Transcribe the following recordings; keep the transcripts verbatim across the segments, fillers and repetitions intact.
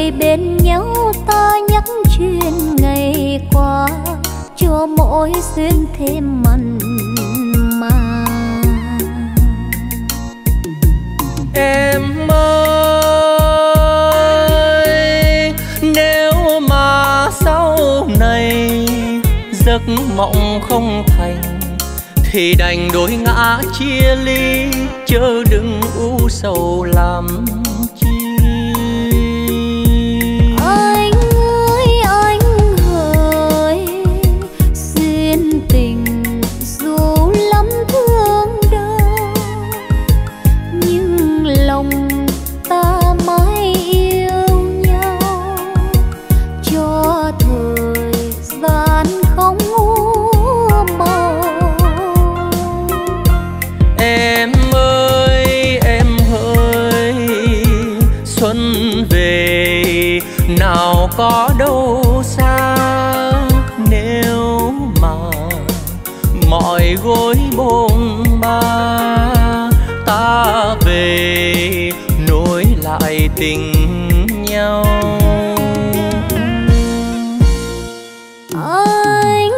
người bên nhau ta nhắc chuyện ngày qua, cho mỗi duyên thêm mặn mà. Em ơi, nếu mà sau này giấc mộng không thành thì đành đôi ngã chia ly, chớ đừng u sầu làm chi. Anh ơi anh hỡi, duyên tình dù lắm thương đau, nhưng lòng ta mãi yêu nhau, cho thời gian không úa màu. Em ơi em ơi, xuân về nào có đâu xa, nếu mà mọi gối bôn ba ta về nối lại tình nhau. Anh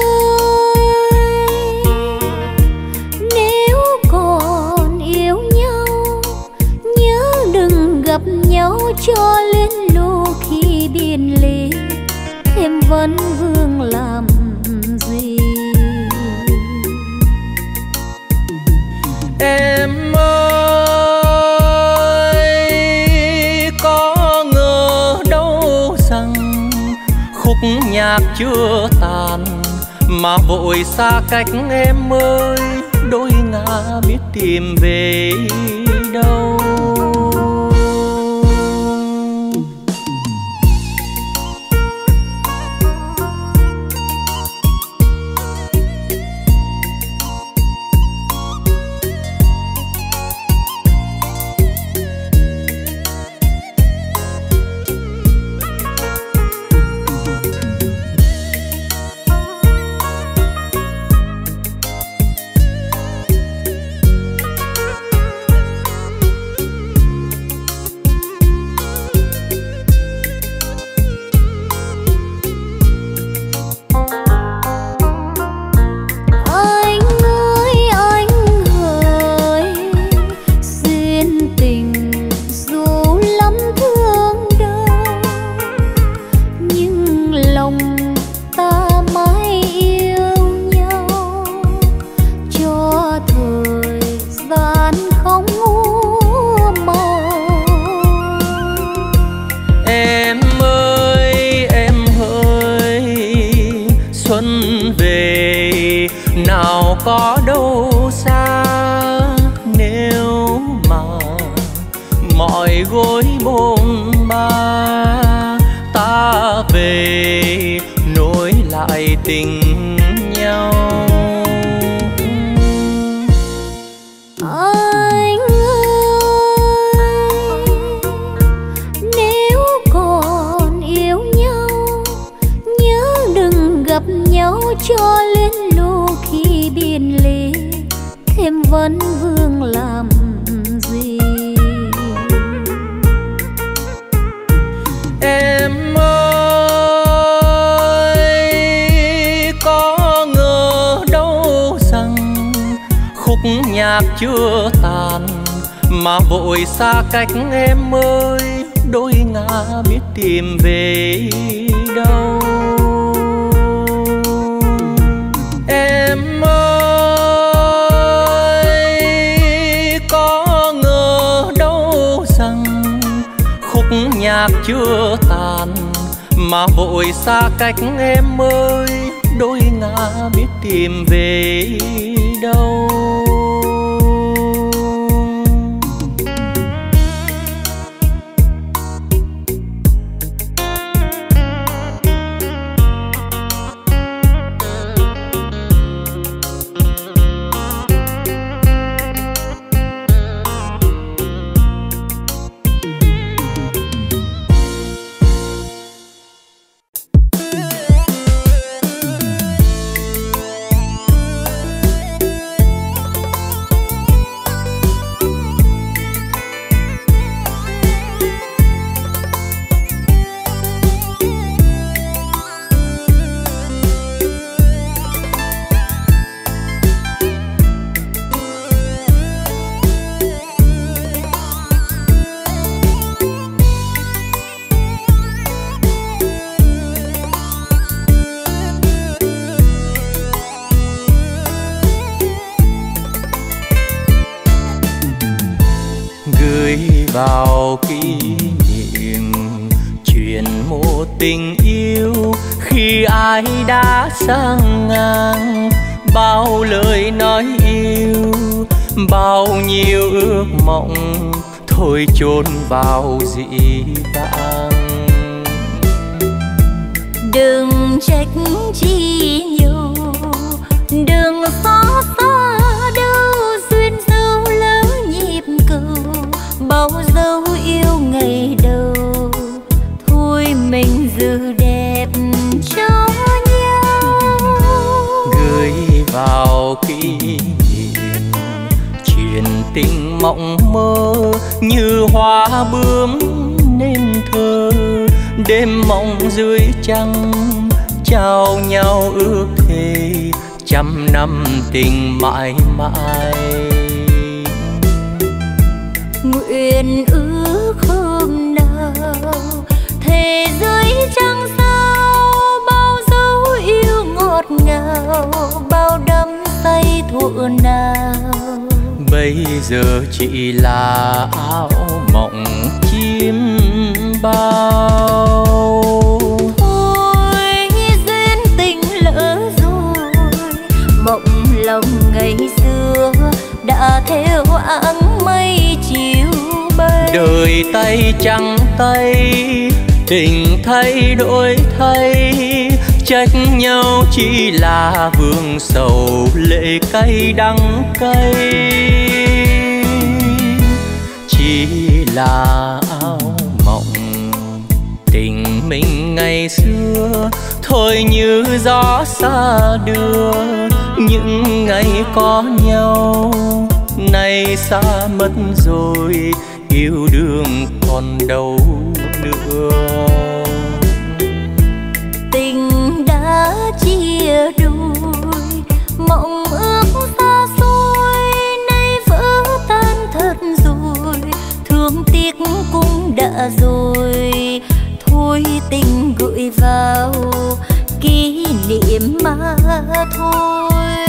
ơi, nếu còn yêu nhau, nhớ đừng gặp nhau cho lên lù khi biệt ly, thêm vấn vương làm gì. Em ơi, có ngờ đâu rằng khúc nhạc chưa tàn mà vội xa cách em ơi, đôi ngả biết tìm về đâu. Có đâu xa, nếu mà mọi gối bôn ba ta về nối lại tình nhau. Anh ơi, nếu còn yêu nhau, nhớ đừng gặp nhau cho lên lù khi biệt ly, thêm vấn vương làm gì. Em ơi, có ngờ đâu rằng khúc nhạc chưa tàn mà vội xa cách em ơi, đôi ngả biết tìm về đâu. Em ơi, có ngờ đâu rằng khúc nhạc chưa tàn mà vội xa cách em ơi, đôi ngả biết tìm về đâu. gửi vào kỷ niệm chuyện một tình yêu khi ai đã sang ngang. Bao lời nói yêu, bao nhiêu ước mộng thôi chôn vào dĩ vãng. Đừng trách chi nhiều, đừng xót xa đâu, duyên dấu lỡ nhịp cầu, bao dấu yêu ngày đầu, thôi mình giữ đẹp cho nhau. Gửi vào kỷ niệm chuyện tình mộng mơ như hoa bướm nên thơ. Đêm mộng dưới trăng trao nhau ước thề trăm năm tình mãi mãi. Nguyện ước hôm nào thề dưới trăng sao, bao dấu yêu ngọt ngào, bao đắm say thuở nào. Bây giờ chỉ là áo mộng chim bao. Ôi duyên tình lỡ rồi, mộng lòng ngày xưa đã theo áng mây chiều bay. Đời tay trắng tay, tình thay đổi thay, trách nhau chỉ là vương sầu lệ cay đắng cay. Chỉ là áo mộng tình mình ngày xưa, thôi như gió xa đưa. Những ngày có nhau nay xa mất rồi, yêu đương còn đâu nữa. Tình đã chia đôi, mộng ước xa xôi nay vỡ tan thật rồi, thương tiếc cũng đã rồi, thôi tình gửi vào kỷ niệm mà thôi.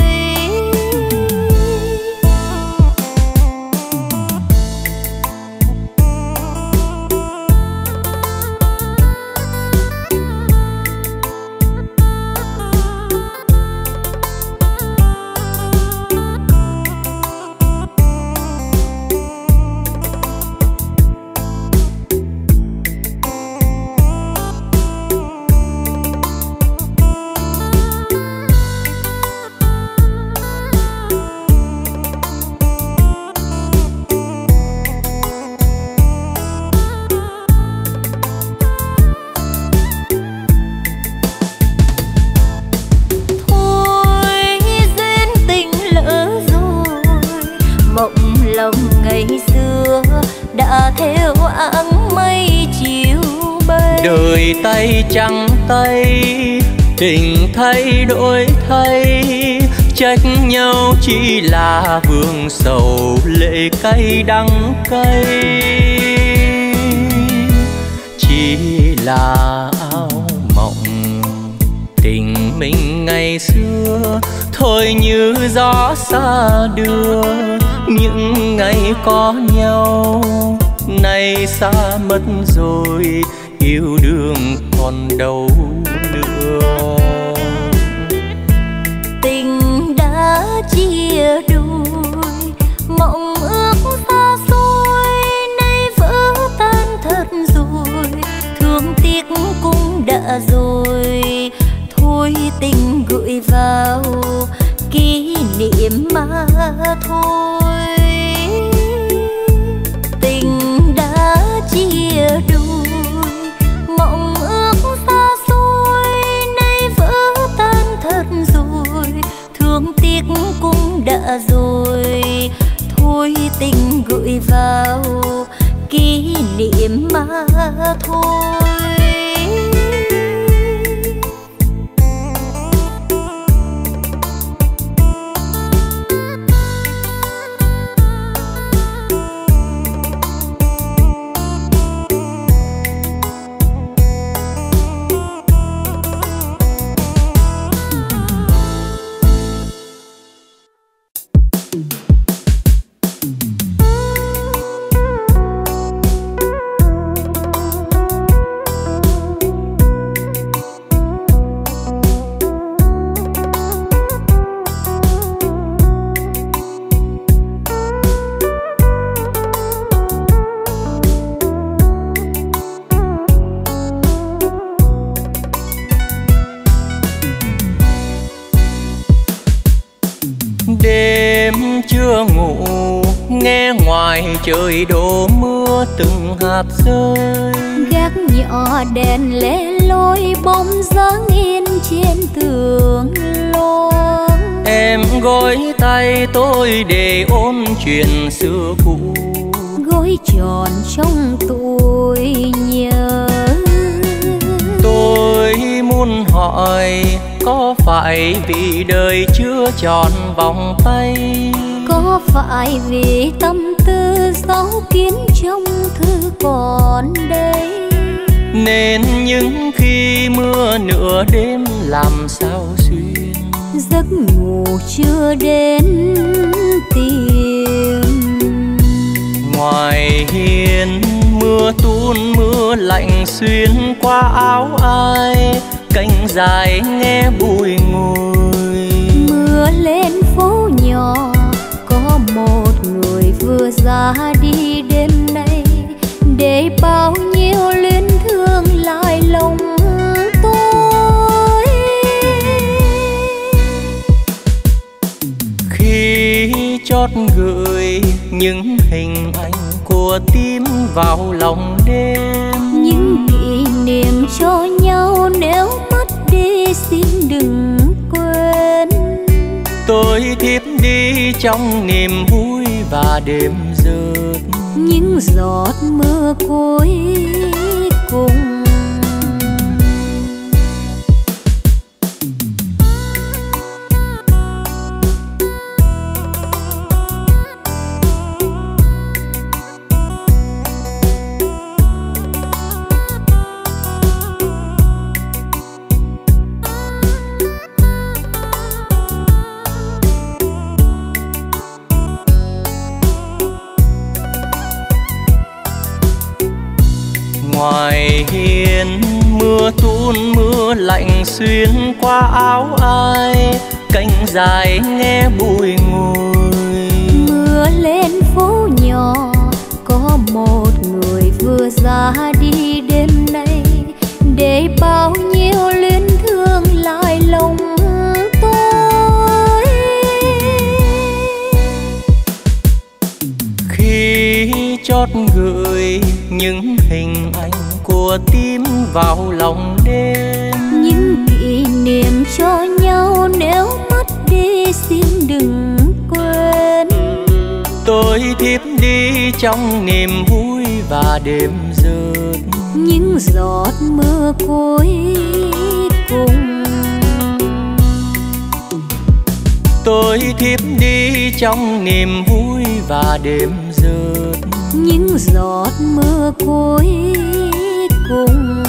Theo áng mây chiều bay. Đời tay trắng tay, tình thay đổi thay, trách nhau chỉ là vương sầu lệ cay đắng cay. Chỉ là áo mộng tình mình ngày xưa, thôi như gió xa đưa. Những ngày có nhau nay xa mất rồi, yêu đương còn đâu nữa. Tình đã chia đôi, mộng ước xa xôi nay vỡ tan thật rồi, thương tiếc cũng đã rồi, thôi tình gửi vào kỷ niệm mà thôi. Tình đã chia đôi, mộng ước xa xôi nay vỡ tan thật rồi, thương tiếc cũng đã rồi, thôi tình gửi vào kỷ niệm mà thôi. nghe ngoài trời đổ mưa từng hạt rơi. Gác nhỏ đèn lẻ loi bóng dáng in trên tường loang. Em gối tay tôi để ôn chuyện xưa cũ, gối tròn trong tôi nhớ. Tôi muốn hỏi có phải vì đời chưa tròn vòng tay, có phải vì tâm tư dấu kín trong thư còn đây, nên những khi mưa nửa đêm làm sao xuyên giấc ngủ chưa đến tìm. Ngoài hiên mưa tuôn mưa lạnh xuyên qua áo ai, cánh dài nghe bùi ngùi. Mưa lên phố nhỏ có một người vừa ra đi đêm nay, để bao nhiêu luyến thương lại lòng tôi. Khi chót gửi những hình ảnh của tim vào lòng đêm, những kỷ niệm cho nhau nếu mất đi xin đừng quên. Tôi thiếp đi trong niềm vui và đêm rớt những giọt mưa cuối cùng. Ngoài hiên mưa tuôn mưa lạnh xuyên qua áo ai, cánh dài nghe bùi ngùi. Mưa lên phố nhỏ có một người vừa ra đi đêm nay, để bao nhiêu luyến thương lại lòng tôi. Khi chót gửi những hình ảnh của tim vào lòng đêm, những kỷ niệm cho nhau nếu mất đi xin đừng quên. Tôi thiếp đi trong niềm vui và đêm rớt những giọt mưa cuối cùng. Tôi thiếp đi trong niềm vui và đêm rớt những giọt mưa cuối cùng.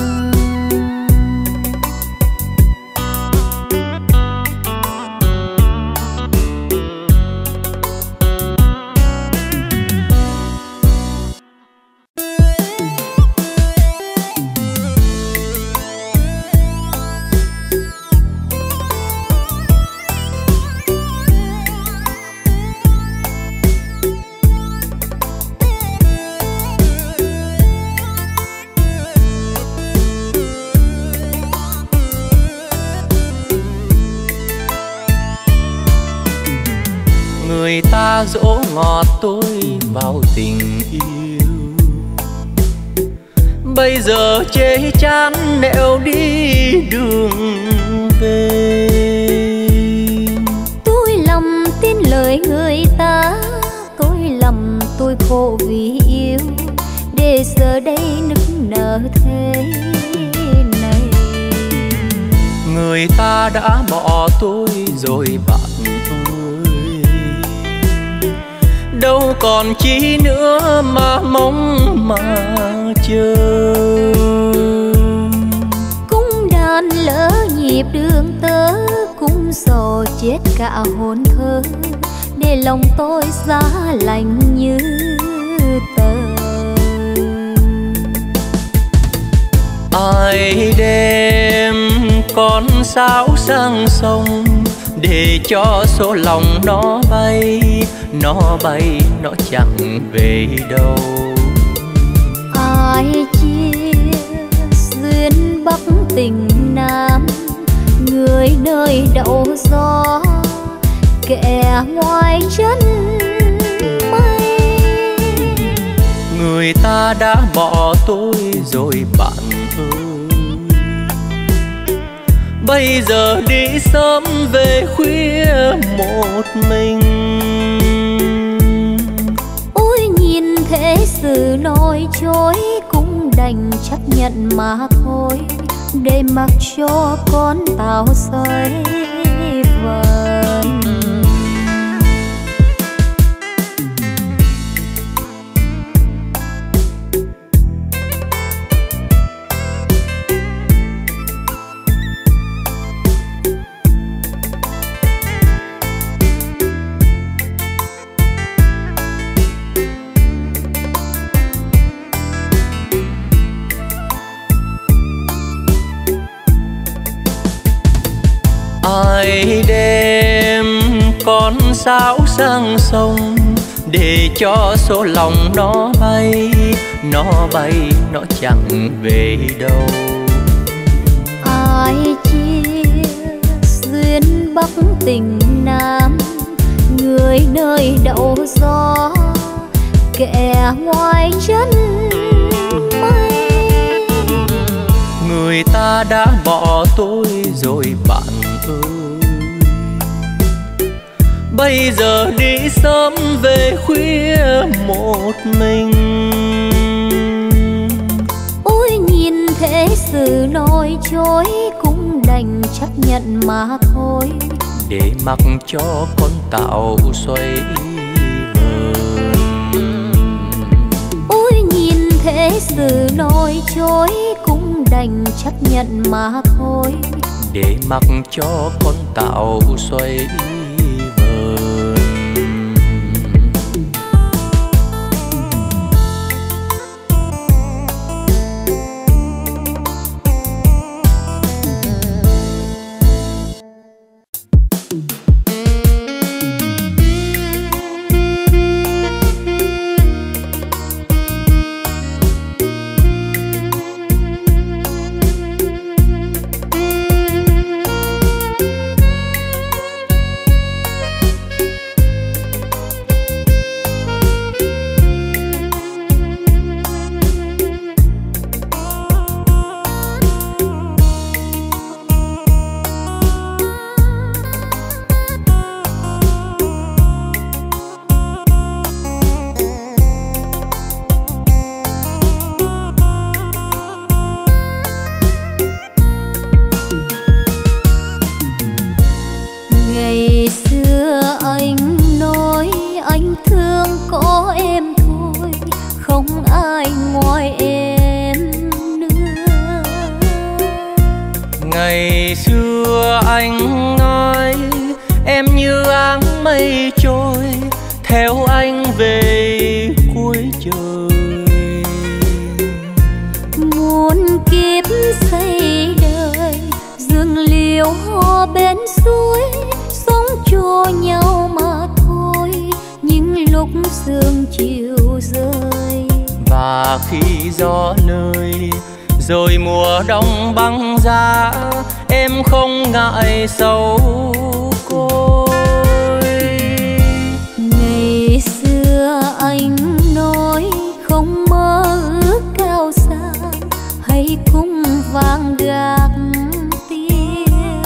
Người ta dỗ ngọt tôi vào tình yêu, bây giờ chê chán nẻo đi đường về. Tôi lầm tin lời người ta, tôi lầm tôi khổ vì yêu, để giờ đây nức nở thế này. Người ta đã bỏ tôi rồi bạn ơi, đâu còn chi nữa mà mong mà chờ. Cung đàn lỡ nhịp đường tơ, cung sầu chết cả hồn thơ, để lòng tôi giá lạnh như tờ. Ai đem con sáo sang sông, để cho số lòng nó bay, nó bay nó chẳng về đâu. Ai chia duyên Bắc tình Nam, người nơi đậu gió, kẻ ngoài chân mây. Người ta đã bỏ tôi rồi bạn ơi, bây giờ đi sớm về khuya một mình. Ôi nhìn thế sự nói chối cũng đành chấp nhận mà thôi, để mặc cho con tàu xoay vần. Ai đem con sáo sang sông để cho số lòng nó bay, nó bay nó chẳng về đâu. Ai chia duyên Bắc tình Nam, người nơi đậu gió kẻ ngoài chân mây. Người ta đã bỏ tôi rồi bạn ơi, bây giờ đi sớm về khuya một mình. Ôi nhìn thế sự nói chối cũng đành chấp nhận mà thôi, để mặc cho con tàu xoay vần. Ôi nhìn thế sự nói chối cũng đành chấp nhận mà thôi, để mặc cho con tàu xoay vần. Ngày xưa anh nói em như áng mây trôi, theo anh về cuối trời. Muôn kiếp xây đời, dương liễu ho bên suối, sống cho nhau mà thôi. Những lúc sương chiều rơi, và khi gió lơi, rồi mùa đông băng giá, em không ngại sầu côi. Ngày xưa anh nói không mơ ước cao xa, hãy cùng vang gác tiếng.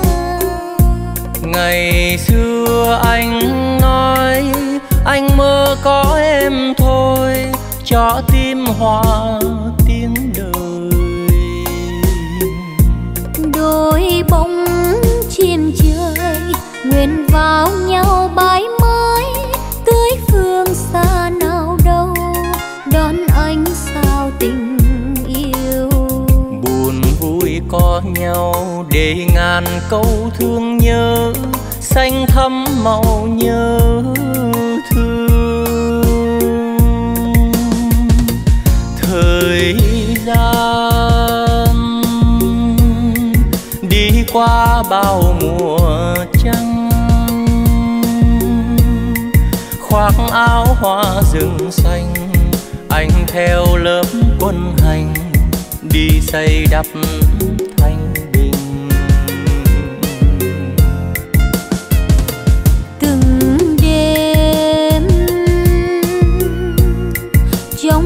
Ngày xưa anh nói anh mơ có em thôi, cho tim hoa tiếng đời. Đôi bóng trên trời nguyện vào nhau mãi mãi, tới phương xa nào đâu đón anh sao tình yêu. Buồn vui có nhau để ngàn câu thương nhớ, xanh thắm màu nhớ thương. Thời gian đi qua bao mùa trăng, khoác áo hoa rừng xanh, anh theo lớp quân hành đi xây đắp thanh bình. Từng đêm trong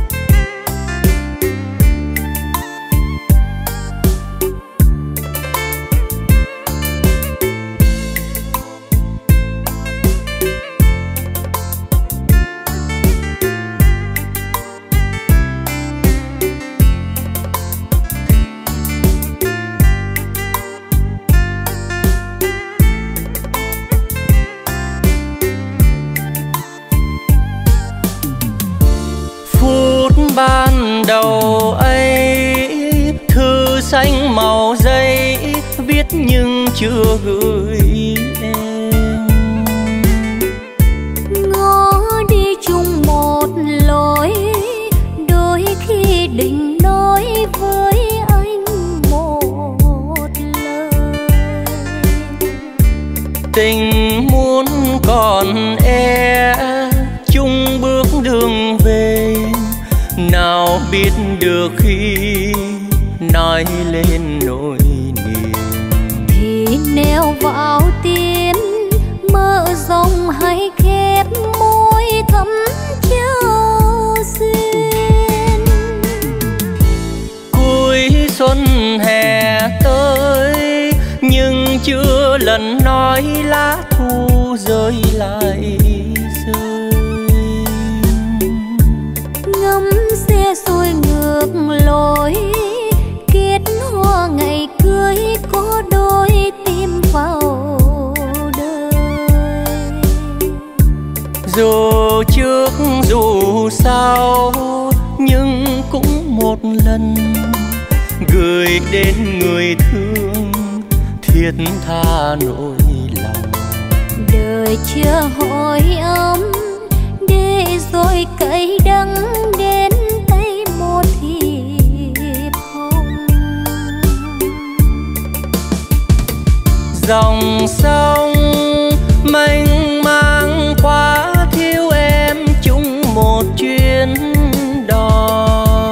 ban đầu ấy, thư xanh màu giấy viết nhưng chưa gửi em. Ngó đi chung một lối, đôi khi định nói với anh một lời. Tình muốn còn e chung bước đường về, nào biết được khi nói lên nỗi niềm. Thì neo vào tim mơ rộng hay khép môi thắm trao duyên. Cuối xuân hè tới nhưng chưa lần nói lá thu rơi lại rơi. Ngắm xe xuôi ngược lối, kết hoa ngày cưới có đôi tim vào đời. Dù trước dù sau nhưng cũng một lần gửi đến người thương thiết tha nỗi lòng. Đời chưa hỏi ấm để rồi cay đắng đến tay một thiệp hồng. Dòng sông mênh mang quá thiếu em chung một chuyến đò.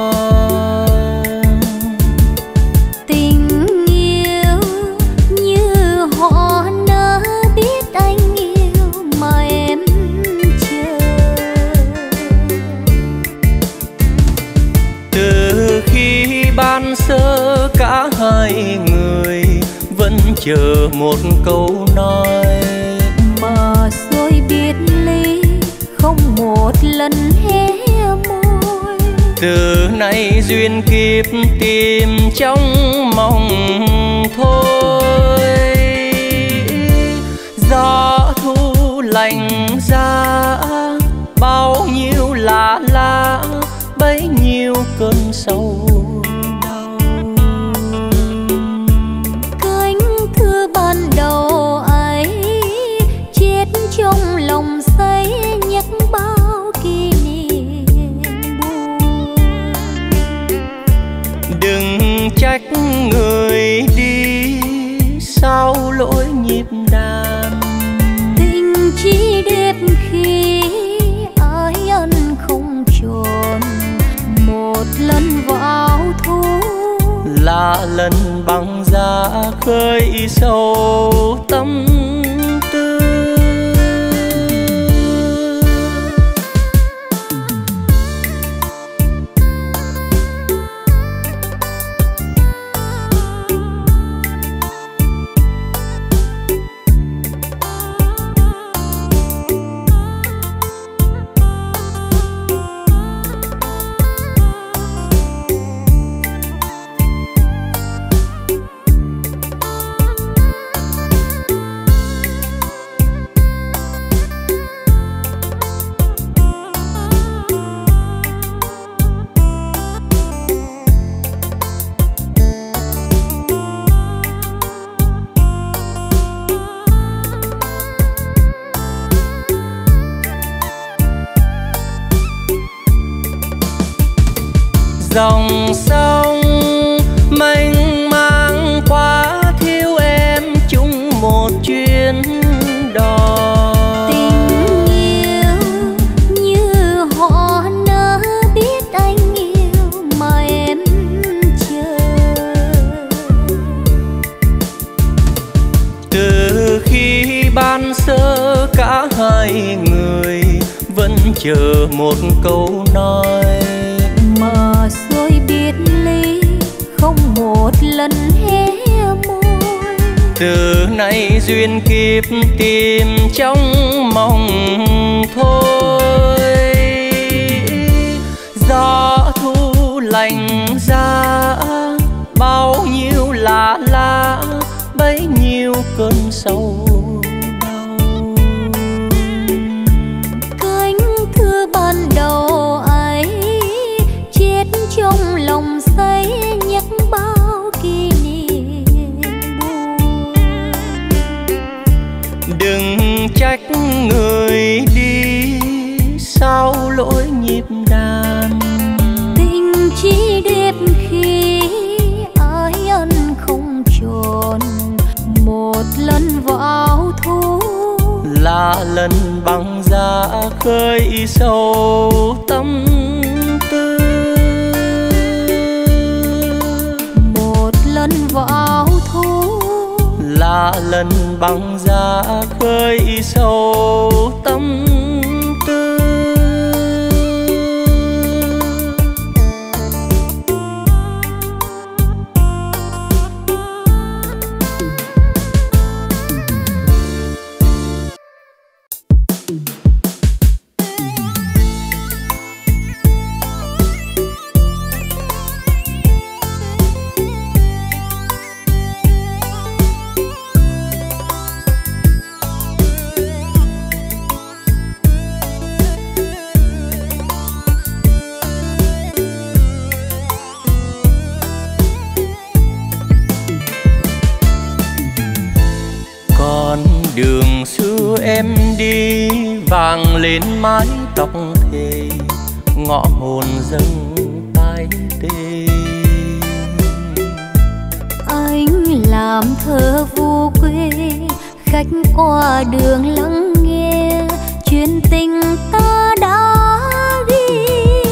Tình yêu như họ nỡ biết anh yêu mà em chờ. Từ khi ban sơ cả hai người vẫn chờ một câu nói, mà rồi biệt ly không một lần hé môi. từ nay duyên kiếp tìm trong mong thôi. Gió thu lạnh giá bao nhiêu lá lá, bấy nhiêu cơn sầu đau. Cánh thư ban đầu ấy chết trong lòng say nhắc bao kỷ niệm buồn. Đừng trách người đi sao lỗi nhịp đàn. Tình chỉ đẹp khi ai ân không tròn, một lần vào thu là lần băng giá khơi sâu tâm tư. Dòng sông mênh mang quá thiếu em chung một chuyến đò. tình yêu như họ nỡ biết anh yêu mà em chờ. Từ khi ban sơ cả hai người vẫn chờ một câu nói, mà rồi biệt ly không một lần hé môi. từ nay duyên kiếp tìm trong mong thôi. Gió thu lạnh giá bao nhiêu lá lá, bấy nhiêu cơn sầu đau. Cánh thư ban đầu ấy lỗi nhịp đàn. Tình chỉ đẹp khi ai ân không tròn, một lần vào thu là lần băng giá khơi sâu tâm tư. Một lần vào thu là lần băng giá khơi sâu tâm tư. Đường xưa em đi vàng lên mái tóc thề, ngõ hồn dâng tai tê. Anh làm thơ vô quê, khách qua đường lắng nghe chuyện tình ta đã ghi.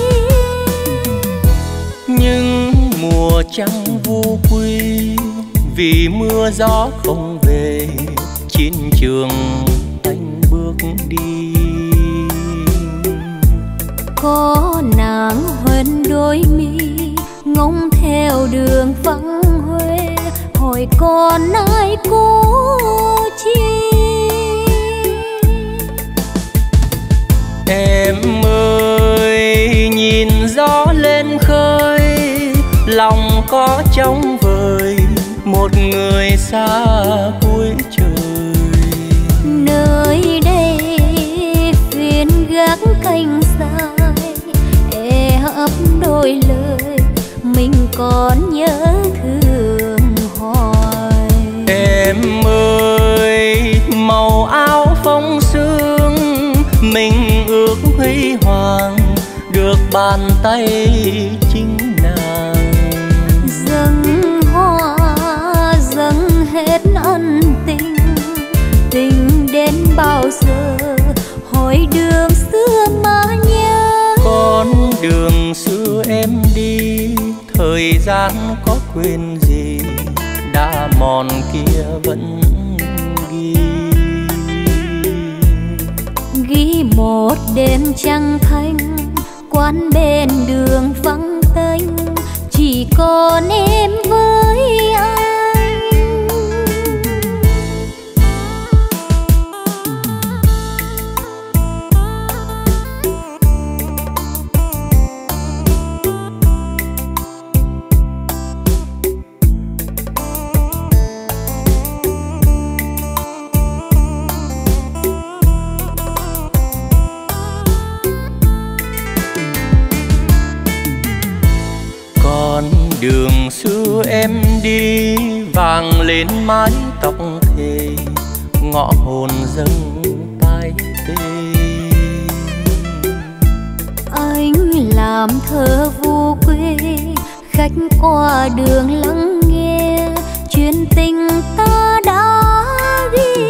Nhưng mùa trăng vô quy vì mưa gió không về, chiến trường anh bước đi. Có nàng huân đôi mi ngóng theo đường vắng huê, hỏi còn ai cố chi. Em ơi nhìn gió lên khơi, lòng có trống vời một người xa cuối trời. Nơi đây phiên gác canh dài, e ấp đôi lời mình còn nhớ thương hoài. Em ơi màu áo phong sương mình ước huy hoàng, được bàn tay chính nàng. Dâng hoa dâng hết ân tình, tình đến bao giờ hỏi đường xưa mà nhớ. Con đường xưa em đi, thời gian có quên gì, đã mòn kia vẫn ghi. Ghi một đêm trăng thanh, quán bên đường vắng tênh, chỉ còn em với anh. Đường xưa em đi vàng lên mái tóc thề, ngõ hồn dâng tai tê. Anh làm thơ vô quê, khách qua đường lắng nghe chuyện tình ta đã ghi.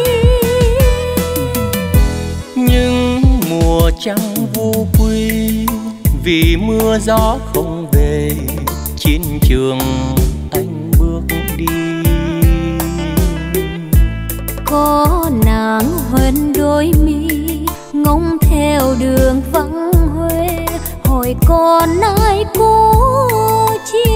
Nhưng mùa trăng vô quy vì mưa gió không về, chiến trường anh bước đi. Có nàng huân đôi mi ngóng theo đường vắng huê, hỏi còn ai cố chi.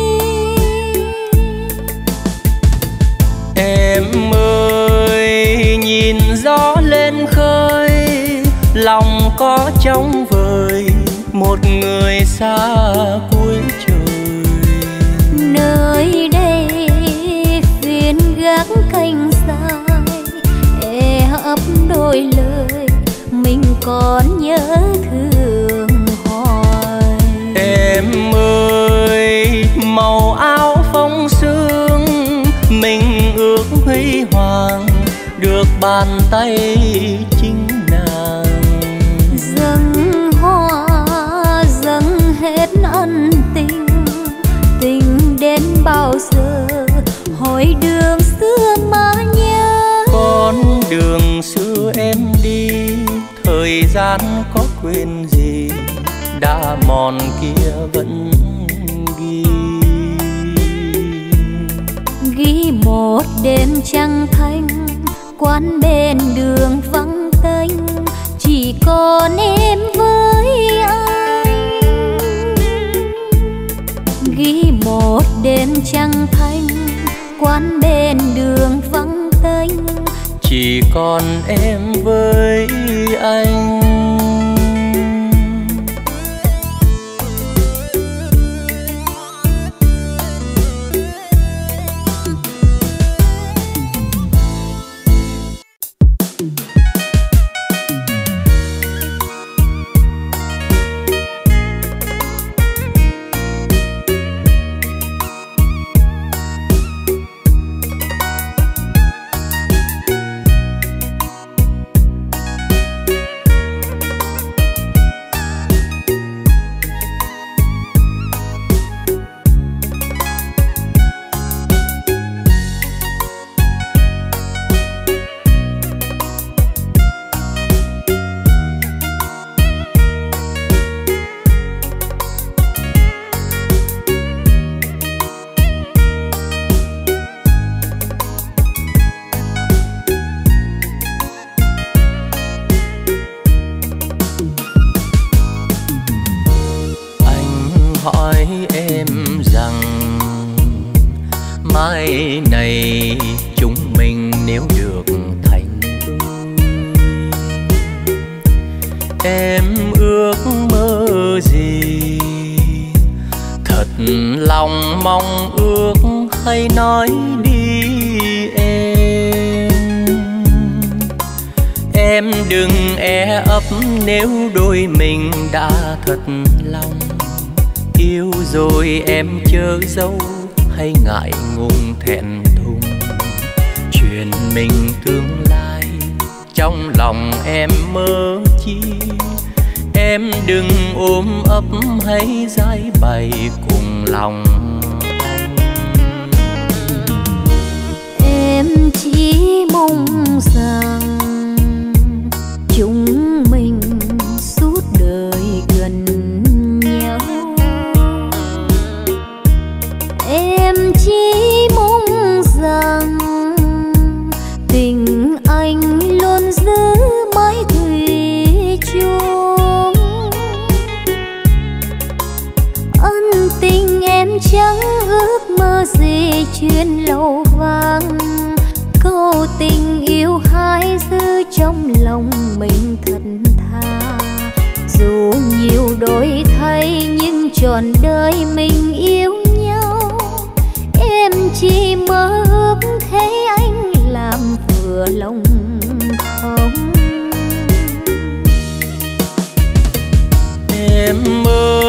Em ơi nhìn gió lên khơi, lòng có trống vời một người xa cuối trời. Nơi đây phiên gác canh dài, e ấp đôi lời mình còn nhớ thương hoài. Em ơi màu áo phong sương mình ước huy hoàng, được bàn tay chính nàng. Dâng hoa quên đi, thời gian có quên gì, đã mòn kia vẫn ghi. Ghi một đêm trăng thanh, quán bên đường vắng tênh, chỉ còn em với anh. Ghi một đêm trăng thanh, quán bên đường vắng tênh, chỉ còn em với anh. mai này chúng mình nếu được thành đôi. Em ước mơ gì thật lòng mong ước, hay nói đi em. Em đừng e ấp nếu đôi mình đã thật lòng yêu rồi, em chớ giấu hay ngại ngùng thẹn thùng. Chuyện mình tương lai trong lòng em mơ chi, em đừng ôm ấp hay giải bày cùng lòng anh. Em chỉ mong rằng chúng mình suốt đời gần nhau. Em chỉ mong rằng tình anh luôn giữ mãi thủy chung. Ân tình em chẳng ước mơ gì chuyên lâu vang, câu tình yêu hai giữ trong lòng mình thật thà. Dù nhiều đổi thay nhưng trọn đời mình yêu nhau, em chỉ mơ ước thấy anh làm vừa lòng không. Em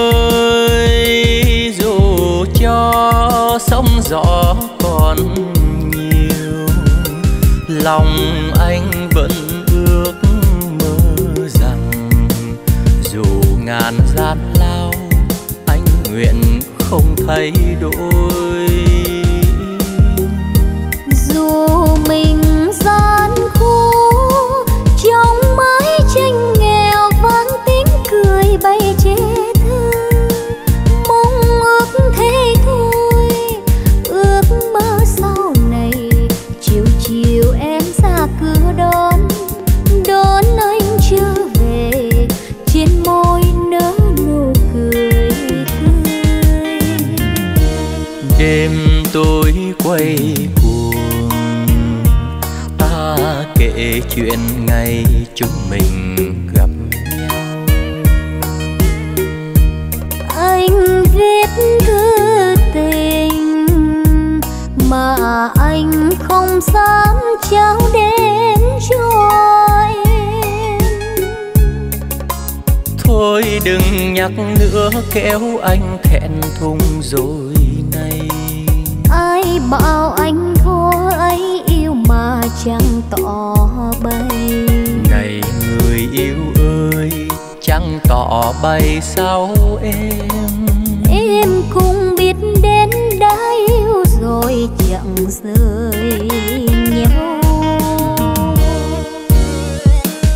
ơi, dù cho sóng gió còn nhiều, lòng anh vẫn ước mơ rằng dù ngàn gian lao anh nguyện không thay đổi. Dù mình gian khổ trong mái tranh nghèo vang tiếng cười bay chế thơ, mong ước thế thôi, ước mơ sau này chiều chiều em ra cửa đón đón anh trở về, trên môi nở nụ cười tươi. Đêm tối quay cuồng ta kể chuyện ngày chúng mình gặp nhau. Anh viết thư tình mà anh không dám trao đến cho em. Thôi đừng nhắc nữa kéo anh thẹn thùng rồi này. Ai bảo anh thua ấy yêu mà chẳng tỏ bày. Này người yêu ơi, chẳng tỏ bày sao em. Em cũng biết đến đã yêu rồi chẳng rời nhau.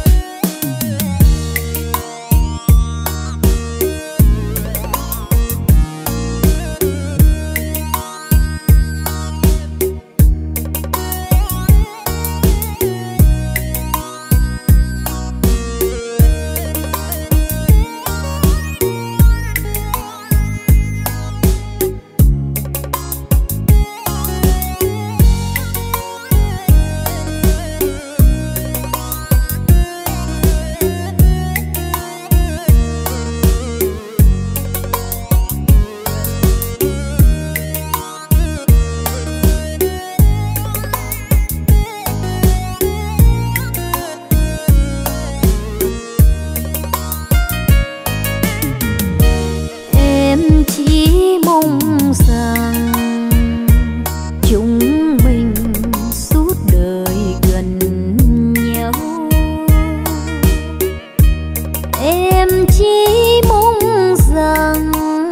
chỉ mong rằng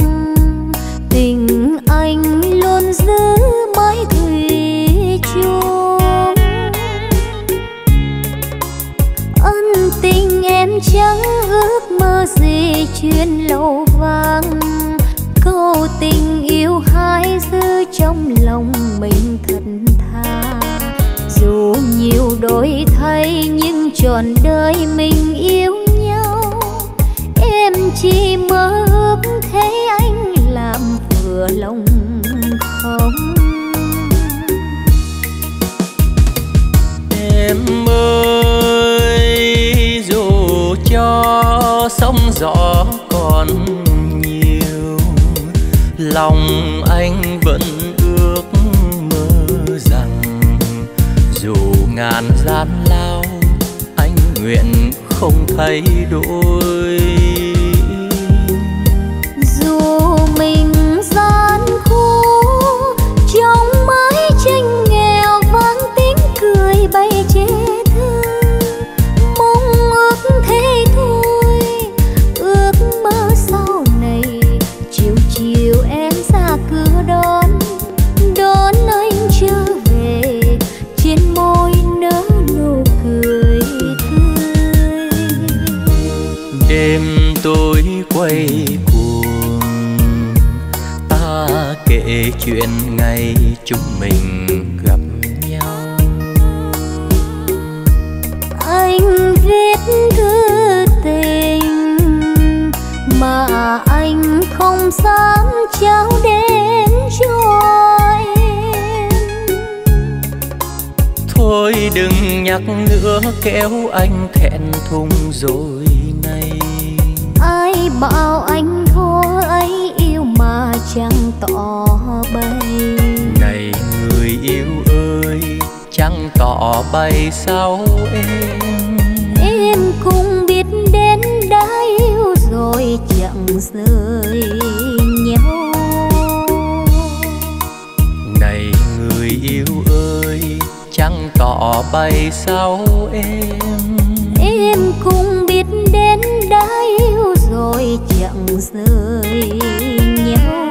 tình anh luôn giữ mãi thủy chung. Ân tình em chẳng ước mơ gì chuyên lâu vang, câu tình yêu hai giữ trong lòng mình thật thà. Dù nhiều đổi thay nhưng trọn đời mình yêu nhau, em chỉ mơ ước thấy anh làm vừa lòng không. Em ơi, dù cho sóng gió còn nhiều, lòng anh vẫn ước mơ rằng dù ngàn gian lao anh nguyện không thay đổi. Dù mình gian khổ trong mái tranh nghèo vang tiếng cười bay chế thơ, mong ước thế thôi, ước mơ sau này chiều chiều em ra cửa đón đón anh trở về, trên môi nở nụ cười tươi. Đêm tối quay cuồng ta kể chuyện ngày chúng mình gặp nhau. Anh viết thư tình mà anh không dám trao đến cho em. Thôi đừng nhắc nữa kéo anh thẹn thùng rồi này. Ai bảo anh thua ấy yêu mà chẳng tỏ bày. Này người yêu ơi, chẳng tỏ bày sao em. Em cũng biết đến đã yêu rồi chẳng rời nhau. Này người yêu ơi, chẳng tỏ bày sao em. Em cũng biết đến đã yêu rồi chẳng rời nhau.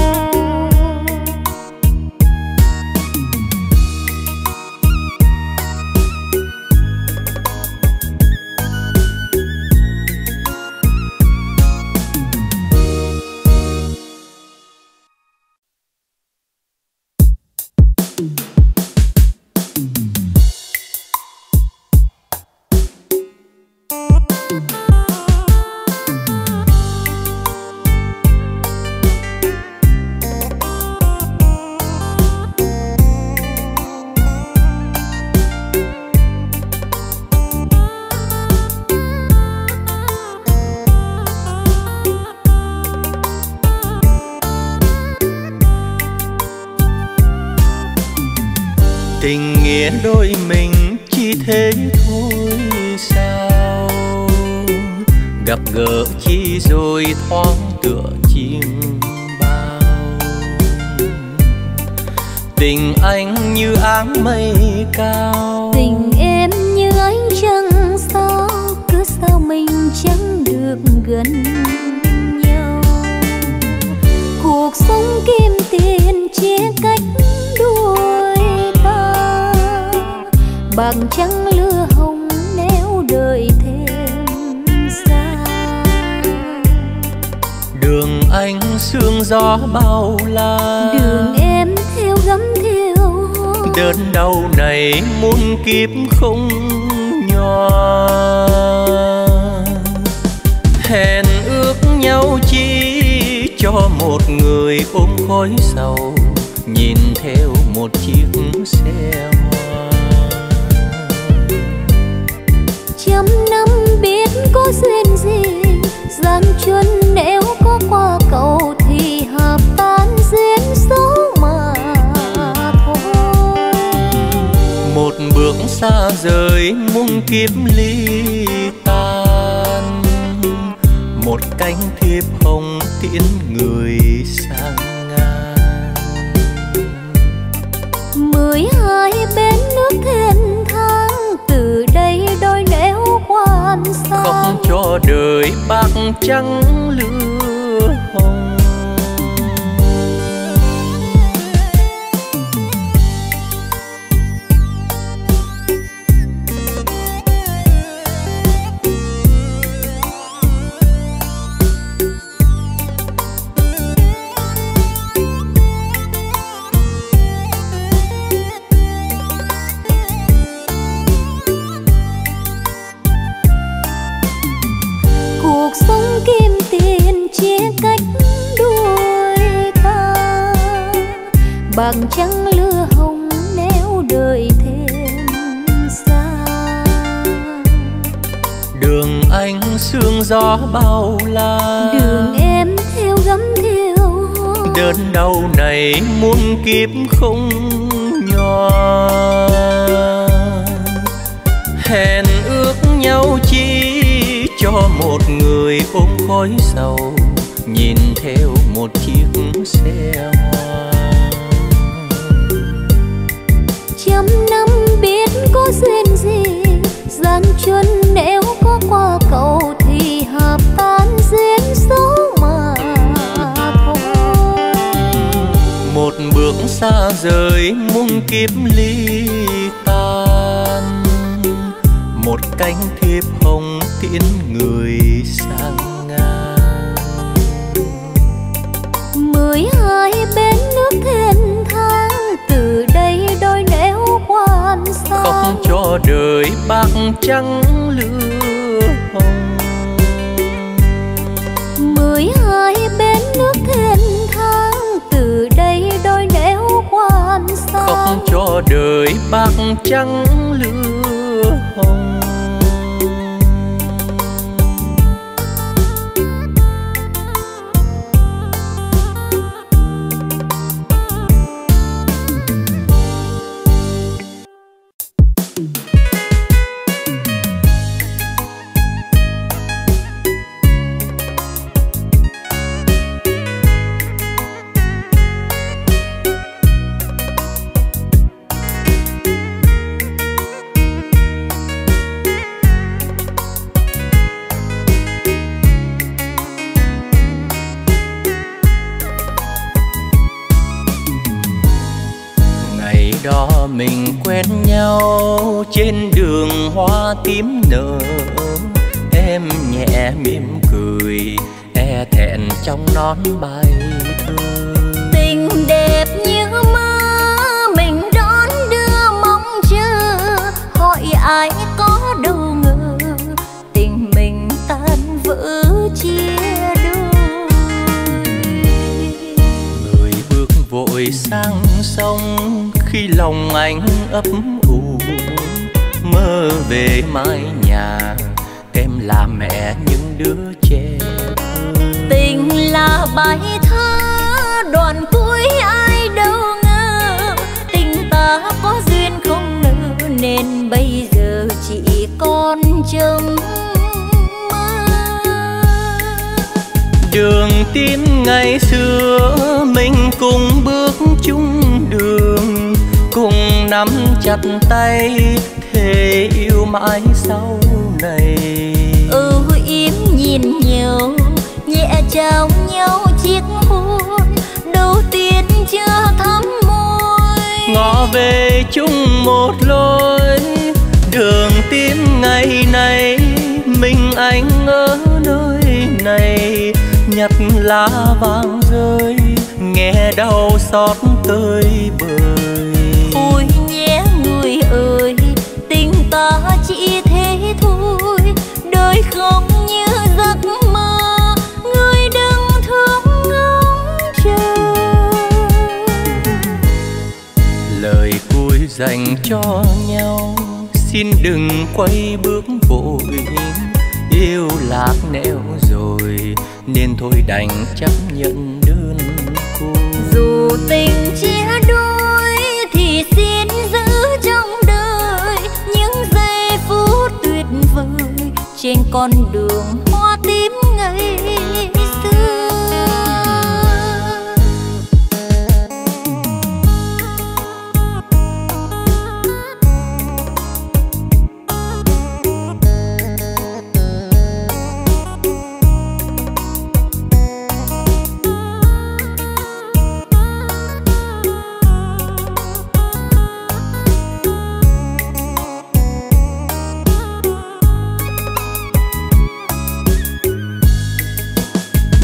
Tình nghĩa đôi mình chỉ thế thôi sao, gặp gỡ chi rồi thoáng tựa chim bao. Tình anh như áng mây cao, Tình em như ánh trăng sao, cứ sao mình chẳng được gần nhau. Cuộc sống kim tiền chia cách đôi ta, bằng trăng lửa hồng nếu đời thêm xa. đường anh sương gió bao la, Đường em theo gấm theo hoa, đớn đau này muôn kiếp không nhòa. Hẹn ước nhau chi cho một người ôm khói sầu, nhìn theo một chiếc xe hoa. trăm năm biết có duyên gì, gian truân nếu có qua cầu thì hợp tan duyên số mà thôi. Một bước xa rời muôn kiếp ly tan, một cánh thiệp hồng tiễn người sang ngang. Mười hai bên nước thênh thang, từ đây đôi nẻo quan xa. Khóc cho cho đời bạc trắng lửa hồng. bạc trắng lửa hồng nếu đời thêm xa. Đường anh sương gió bao la, đường em theo gấm theo hoa. Đơn đau này muôn kiếp không nhòa, hẹn ước nhau chi cho một người ôm khói sầu, nhìn theo một chiếc xe hoa. Trăm năm biết có duyên gì, gian chân nếu có qua cầu thì hợp tan duyên số mà thôi. Một bước xa rời muôn kiếp ly tan, một cánh thiệp hồng tiễn người sang ngang. Mười hai bên nước thênh thang, từ đây đôi nẻo quan xa. Khóc cho đời bạc trắng lửa hồng. Mười hai bên nước thênh thang, từ đây đôi nẻo quan xa. Khóc cho đời bạc trắng lửa hồng. Mình quen nhau trên đường hoa tím nở, em nhẹ mỉm cười e thẹn trong nón bài thơ. Tình đẹp như mơ mình đón đưa mong chờ, hỏi ai có đâu ngờ tình mình tan vỡ chia đôi. Người bước vội sang sông khi lòng anh ấp ủ, mơ về mái nhà em là mẹ những đứa trẻ thơ. Tình là bài thơ đoạn cuối ai đâu ngờ, tình ta có duyên không nỡ nên bây giờ chỉ còn trông mơ. Đường tím ngày xưa mình cùng bước chung đường, cùng nắm chặt tay thề yêu mãi sau này. Ừ im nhìn nhau nhẹ trao nhau chiếc hôn đầu tiên chưa thắm môi, ngõ về chung một lối. Đường tím ngày này mình anh ở nơi này, nhặt lá vàng rơi nghe đau xót tơi bời. Ôi nhé người ơi, tình ta chỉ thế thôi, đời không như giấc mơ, người đừng thương ngóng chờ. Lời cuối dành cho nhau, xin đừng quay bước vội, yêu lạc nẻo rồi nên thôi đành chấp nhận đơn côi. Dù tình chia đôi thì xin giữ trong đời những giây phút tuyệt vời trên con đường hoa tím ngày xưa.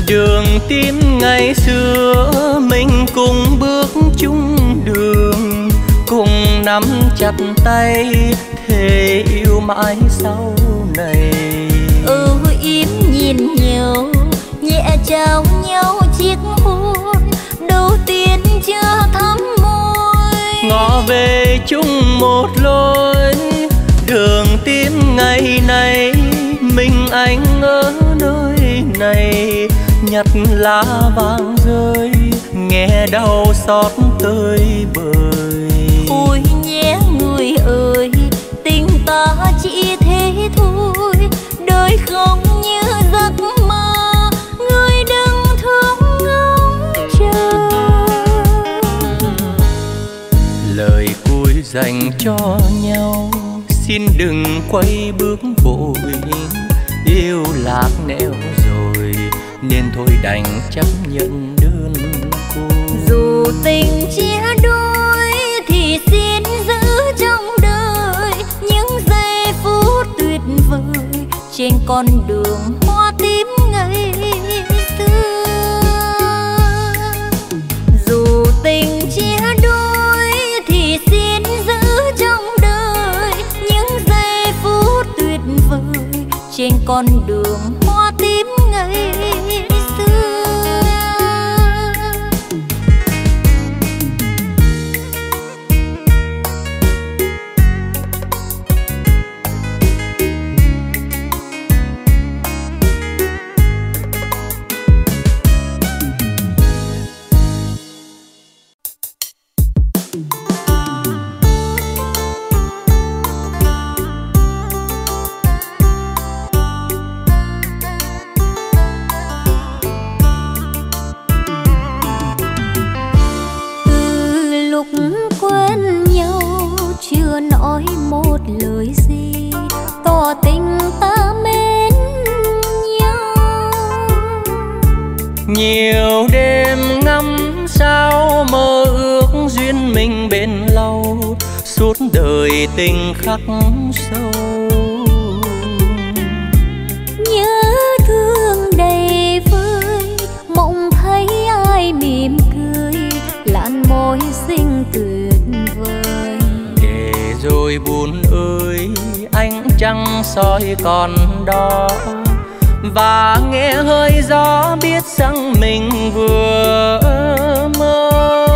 Đường tím ngày xưa mình cùng bước chung đường, cùng nắm chặt tay thề yêu mãi sau này. Ừ im nhìn nhau, nhẹ trao nhau chiếc hôn đầu tiên chưa thắm môi. Ngõ về chung một lối, đường tím ngày này mình anh ở nơi này. Nhặt lá vàng rơi, nghe đau xót tơi bời. Ôi nhé người ơi, tình ta chỉ thế thôi, đời không như giấc mơ, người đừng thương ngóng chờ. Lời cuối dành cho nhau, xin đừng quay bước vội. Yêu lạc nẻo rồi nên thôi đành chấp nhận đơn côi. Dù tình chia đôi thì xin giữ trong đời những giây phút tuyệt vời trên con đường hoa tím ngày xưa. Dù tình chia đôi thì xin giữ trong đời những giây phút tuyệt vời trên con đường hoa tím ngày xưa. Nói một lời gì tỏ tình ta mến nhau. Nhiều đêm ngắm sao mơ ước duyên mình bền lâu, suốt đời tình khắc sâu. Nhớ thương đầy vơi, mộng thấy ai mỉm cười, làn môi xinh tuyệt vời. Rồi buồn ơi, ánh trăng soi còn đó, và nghe hơi gió biết rằng mình vừa mơ.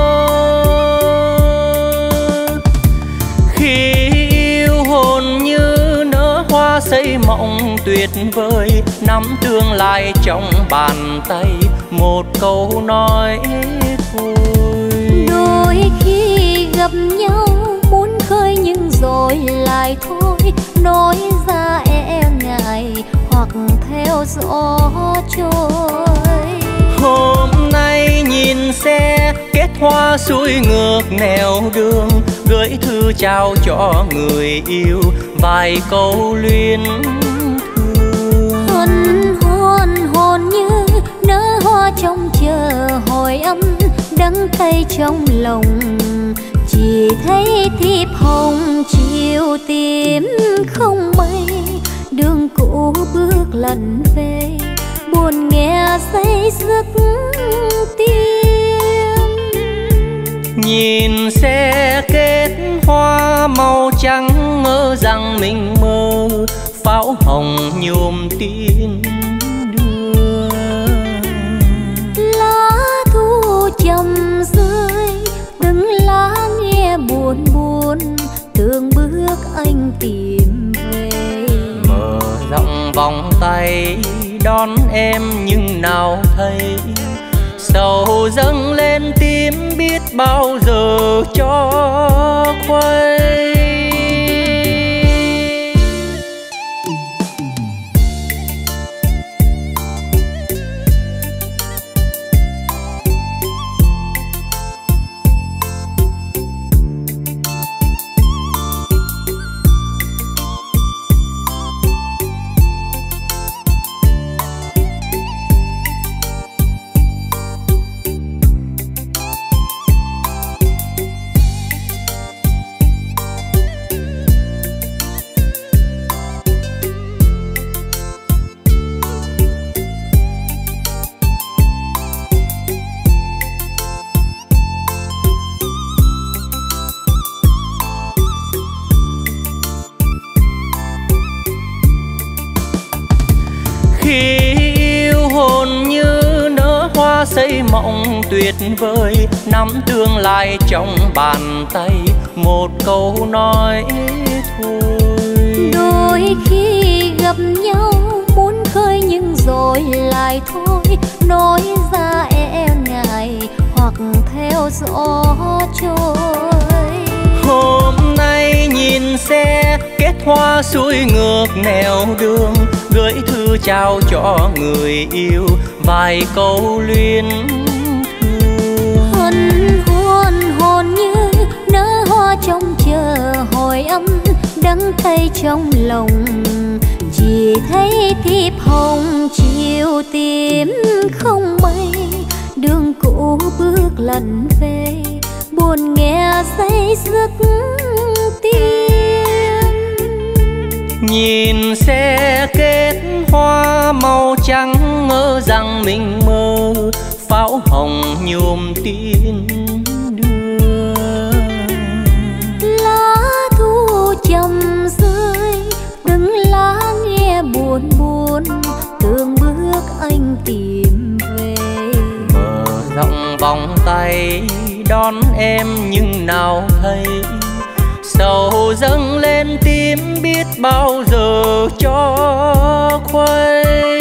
Khi yêu hồn như nở hoa xây mộng tuyệt vời, nắm tương lai trong bàn tay, một câu nói thôi. Đôi khi gặp nhau muốn khơi nhưng rồi lại thôi, nói ra e ngại hoặc theo gió trôi. Hôm nay nhìn xe kết hoa xuôi ngược nẻo đường, gửi thư trao cho người yêu vài câu luyến thương. Hân hoan hồn như nở hoa trong chờ hồi âm, đắng cay trong lòng chỉ thấy thiệp hồng chiều tím không mây. Đường cũ bước lần về, buồn nghe say giấc tim. Nhìn xe kết hoa màu trắng, ngỡ rằng mình mơ pháo hồng nhuộm tin đưa. Lá thu chầm rơi, từng lá nghe buồn buồn, từng bước anh tìm về. Mở rộng vòng tay đón em nhưng nào thấy, sầu dâng lên tim biết bao giờ cho khuây. Khi yêu hồn như nở hoa xây mộng tuyệt vời, nắm tương lai trong bàn tay, một câu nói thôi. Đôi khi gặp nhau muốn khơi nhưng rồi lại thôi, nói ra e ngại hoặc theo gió trôi. Hôm nay nhìn xe kết hoa xuôi ngược nẻo đường, gửi thư trao cho người yêu vài câu luyến thương. Hân hoan hồn như nở hoa trong chờ hồi âm, đắng cay trong lòng chỉ thấy thiệp hồng chiều tím không mây. Đường cũ bước lần về buồn nghe say giấc tim. Nhìn xe kết hoa màu trắng ngỡ rằng mình mơ, pháo hồng nhuộm tin đưa. Lá thu chầm rơi từng lá nghe buồn buồn, từng bước anh tìm về. Mở rộng vòng tay đón em nhưng nào thấy, sầu dâng lên tim biết bao giờ cho khuây.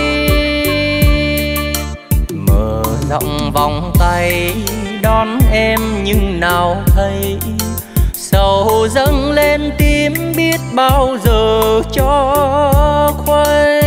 Mở rộng vòng tay đón em nhưng nào thấy, sầu dâng lên tim biết bao giờ cho khuây.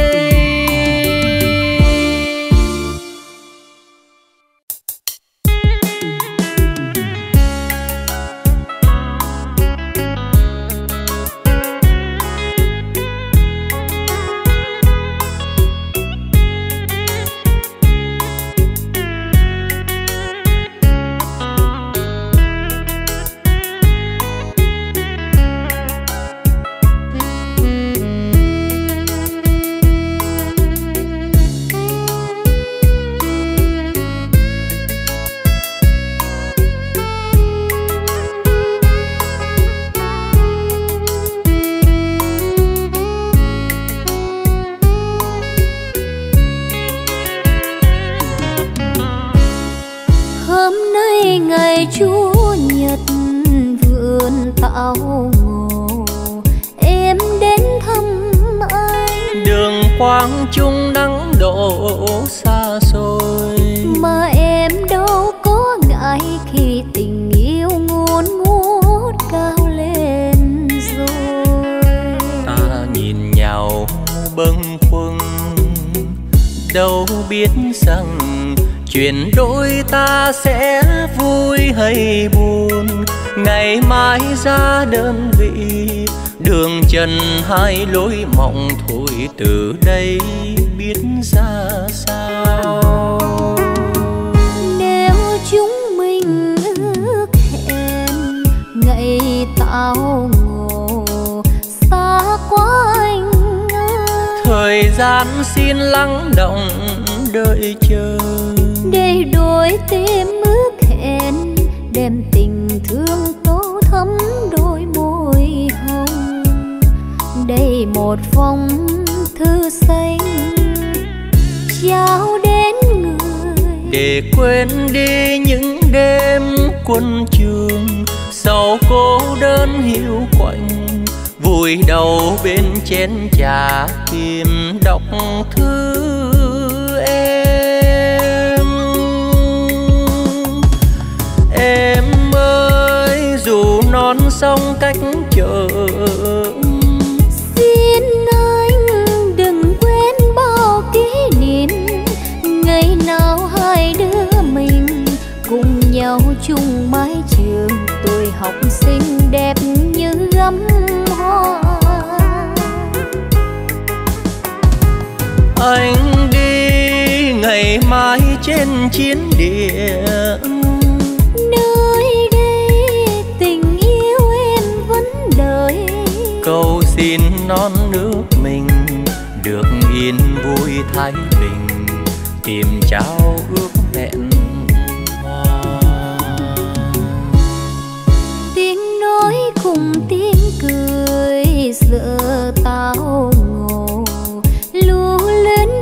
Chúa nhật vườn táo ngô, em đến thăm anh. Đường quang trung nắng đổ xa xôi, mà em đâu có ngại khi tình yêu ngốn ngút cao lên rồi. Ta nhìn nhau bâng khuâng, đâu biết rằng chuyện đôi ta sẽ vui hay buồn. Ngày mai ra đơn vị, đường trần hai lối mộng thôi, từ đây biết ra sao. Nếu chúng mình ước hẹn ngày tao ngộ, xa quá anh ơi. Thời gian xin lắng động đợi chờ, để đôi tim ước hẹn đem tình thương tô thắm đôi môi hồng. Đây một phong thư xanh trao đến người, để quên đi những đêm quân trường, sầu cô đơn hiu quạnh, vùi đầu bên chén trà tìm đọc thư em. Em ơi dù non sông cách chợ, xin anh đừng quên bao kỷ niệm ngày nào hai đứa mình cùng nhau chung mái trường. Tuổi học xinh đẹp như gấm hoa, anh đi ngày mai trên chiến địa. Nơi đây tình yêu em vẫn đợi, cầu xin non nước mình được yên vui thái bình, tìm trao ước hẹn hoa. Tiếng nói cùng tiếng cười giờ tao ngộ, lưu luyến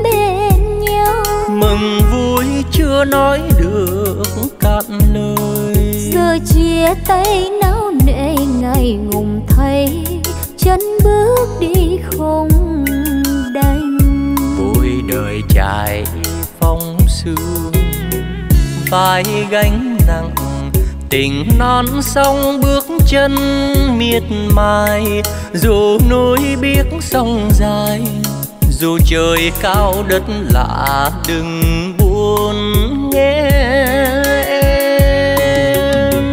chưa nói được cạn lời. Giờ chia tay náo nề ngày ngùng thấy, chân bước đi không đành. Vui đời trải phong sương, vai gánh nặng tình non sông bước chân miệt mài. Dù núi biết sông dài, dù trời cao đất lạ, đừng buồn nghe em.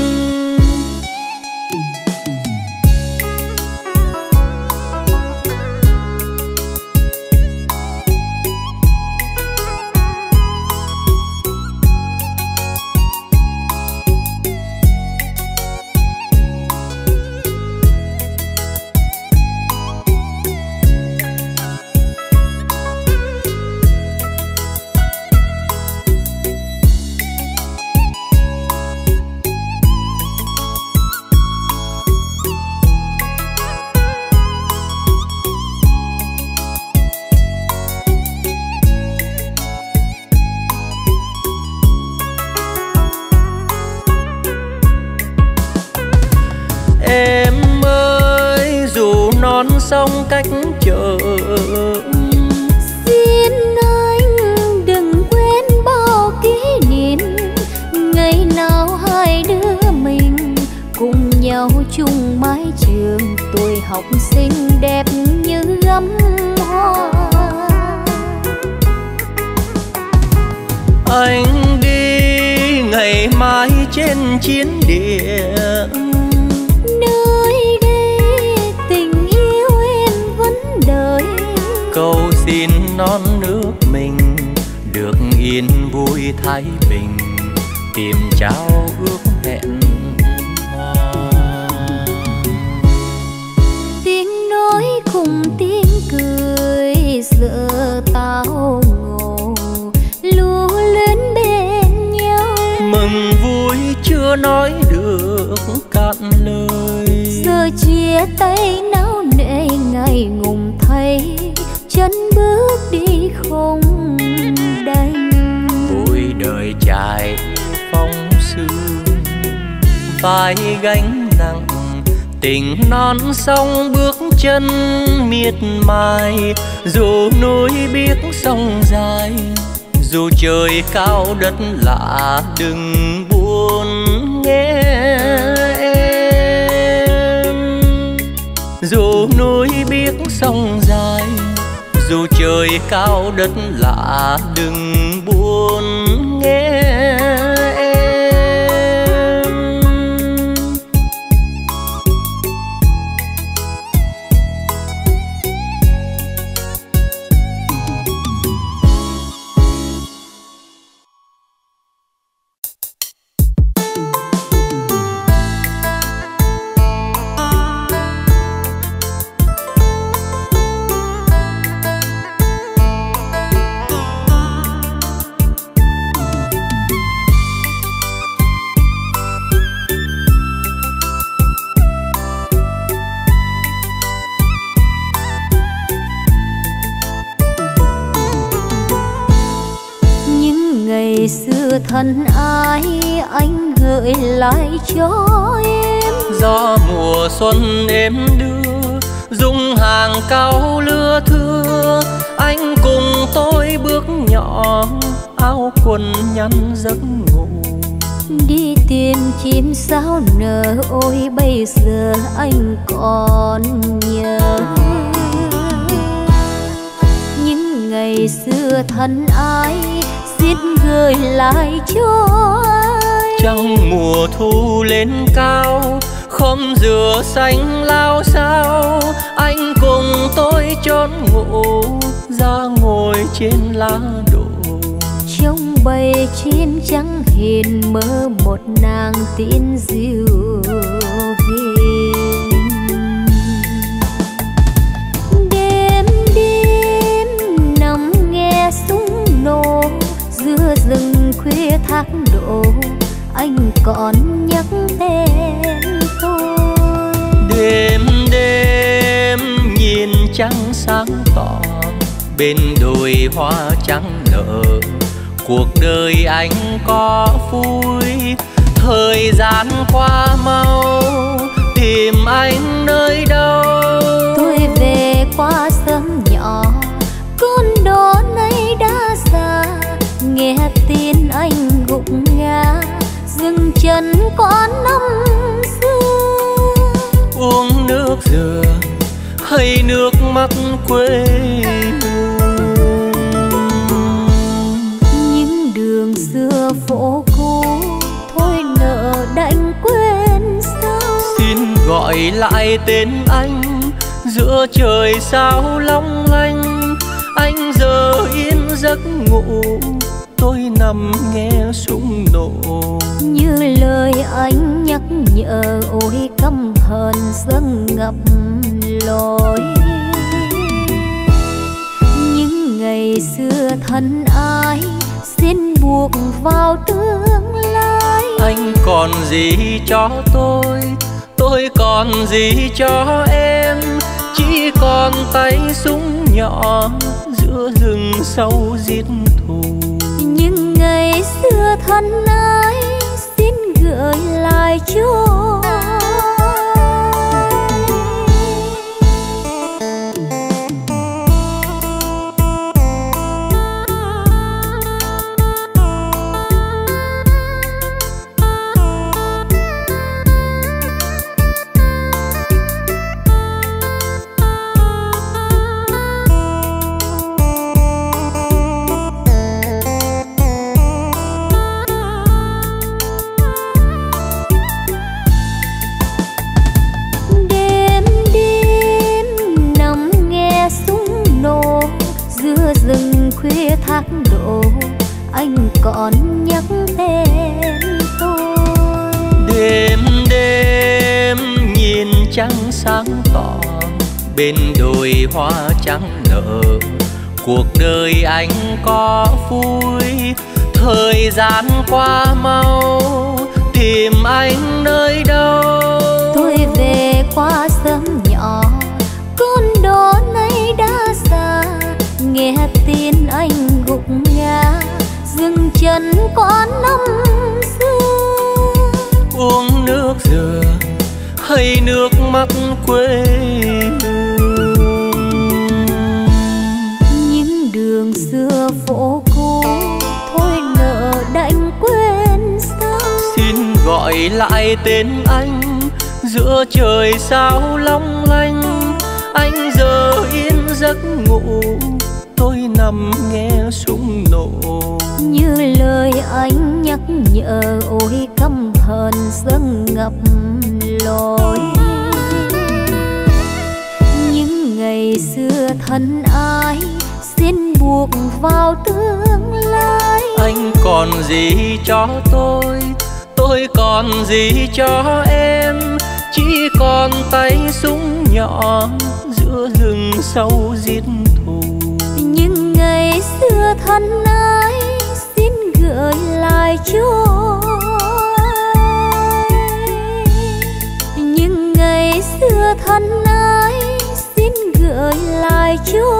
Sông cách chợ, xin anh đừng quên bao kỷ niệm ngày nào hai đứa mình cùng nhau chung mái trường. Tuổi học xinh đẹp như gấm hoa. Anh đi ngày mai trên chiến địa, cầu xin non nước mình được yên vui thái bình, tìm trao ước hẹn hò. Tiếng nói cùng tiếng cười giờ tao ngộ lưu luyến bên nhau. Mừng vui chưa nói được cạn lời. Giờ chia tay náo nề ngày ngùng thấy, chân bước đi không đành. Vui đời trải phong sương, vai gánh nặng tình non sông bước chân miệt mài. Dù núi biết sông dài, dù trời cao đất lạ, đừng buồn nghe em. Dù núi biết sông dài, dù trời cao đất lạ, đừng buồn nghe em. thân ai anh gợi lại cho em. Gió mùa xuân êm đưa dung hàng cao lưa thưa, anh cùng tôi bước nhỏ áo quần nhăn giấc ngủ. Đi tìm chim sao nở ôi bây giờ anh còn nhớ những ngày xưa thân ai xiết gửi lại cho anh. Trăng mùa thu lên cao không dừa xanh lao sao, anh cùng tôi chốn ngủ ra ngồi trên lá đổ. Trong bầy chim trắng hiền mơ một nàng tiên dịu hiền. Đêm đêm nằm nghe súng nổ giữa rừng khuya thác đổ, anh còn nhắc tên tôi. Đêm đêm nhìn trăng sáng tỏ bên đồi hoa trắng nở, cuộc đời anh có vui. Thời gian qua mau, tìm anh nơi đâu? Tôi về qua sớm nhỏ, con đó nay đã già. Nghe tin anh gục ngã, dừng chân có năm xưa. Uống nước dừa hay nước mắt quê hương? Những đường xưa phố cũ thôi nợ đành quên sao. Xin gọi lại tên anh giữa trời sao long lanh. Anh giờ yên giấc ngủ, tôi nằm nghe súng nổ. Như lời anh nhắc nhở, ôi căm hờn dâng ngập lối. Những ngày xưa thân ái xin buộc vào tương lai. Anh còn gì cho tôi, tôi còn gì cho em? Chỉ còn tay súng nhỏ giữa rừng sâu giết thù. Những ngày xưa thân ái xin gửi lại cho khuya thác đổ. Anh còn nhắc tên tôi. Đêm đêm nhìn trăng sáng tỏ, bên đồi hoa trắng nở. Cuộc đời anh có vui, thời gian qua mau, tìm anh nơi đâu? Tôi về qua sớm nhỏ, con đó nay đã già. Nghe tin anh gục ngã, dừng chân có năm xưa. Uống nước dừa hay nước mắt quê hương? Những đường xưa phố cũ thôi nợ đành quên sao. Xin gọi lại tên anh giữa trời sao long lanh. Anh giờ yên giấc ngủ, tôi nằm nghe súng nổ. Như lời anh nhắc nhở, ôi căm hờn dâng ngập lối. Những ngày xưa thân ái xin buộc vào tương lai. Anh còn gì cho tôi, tôi còn gì cho em? Chỉ còn tay súng nhỏ giữa rừng sâu giết thù. Những ngày xưa thân ái xin gửi lại cho anh. Những ngày xưa thân ái xin gửi lại cho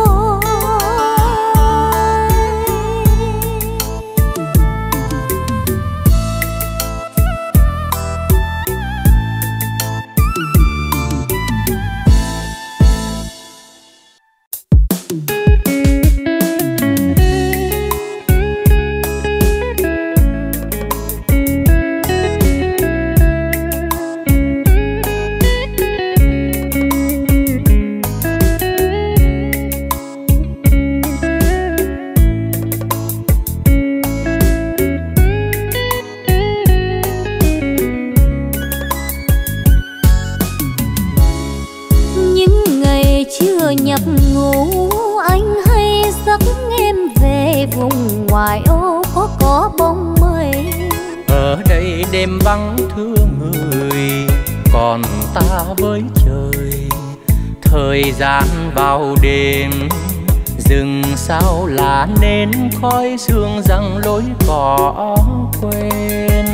nhập ngủ. Anh hay giấc em về vùng ngoài ô có có bóng mây. Ở đây đêm vắng thương người, còn ta với trời. Thời gian vào đêm, rừng sao lá nên khói sương răng lối cỏ quên.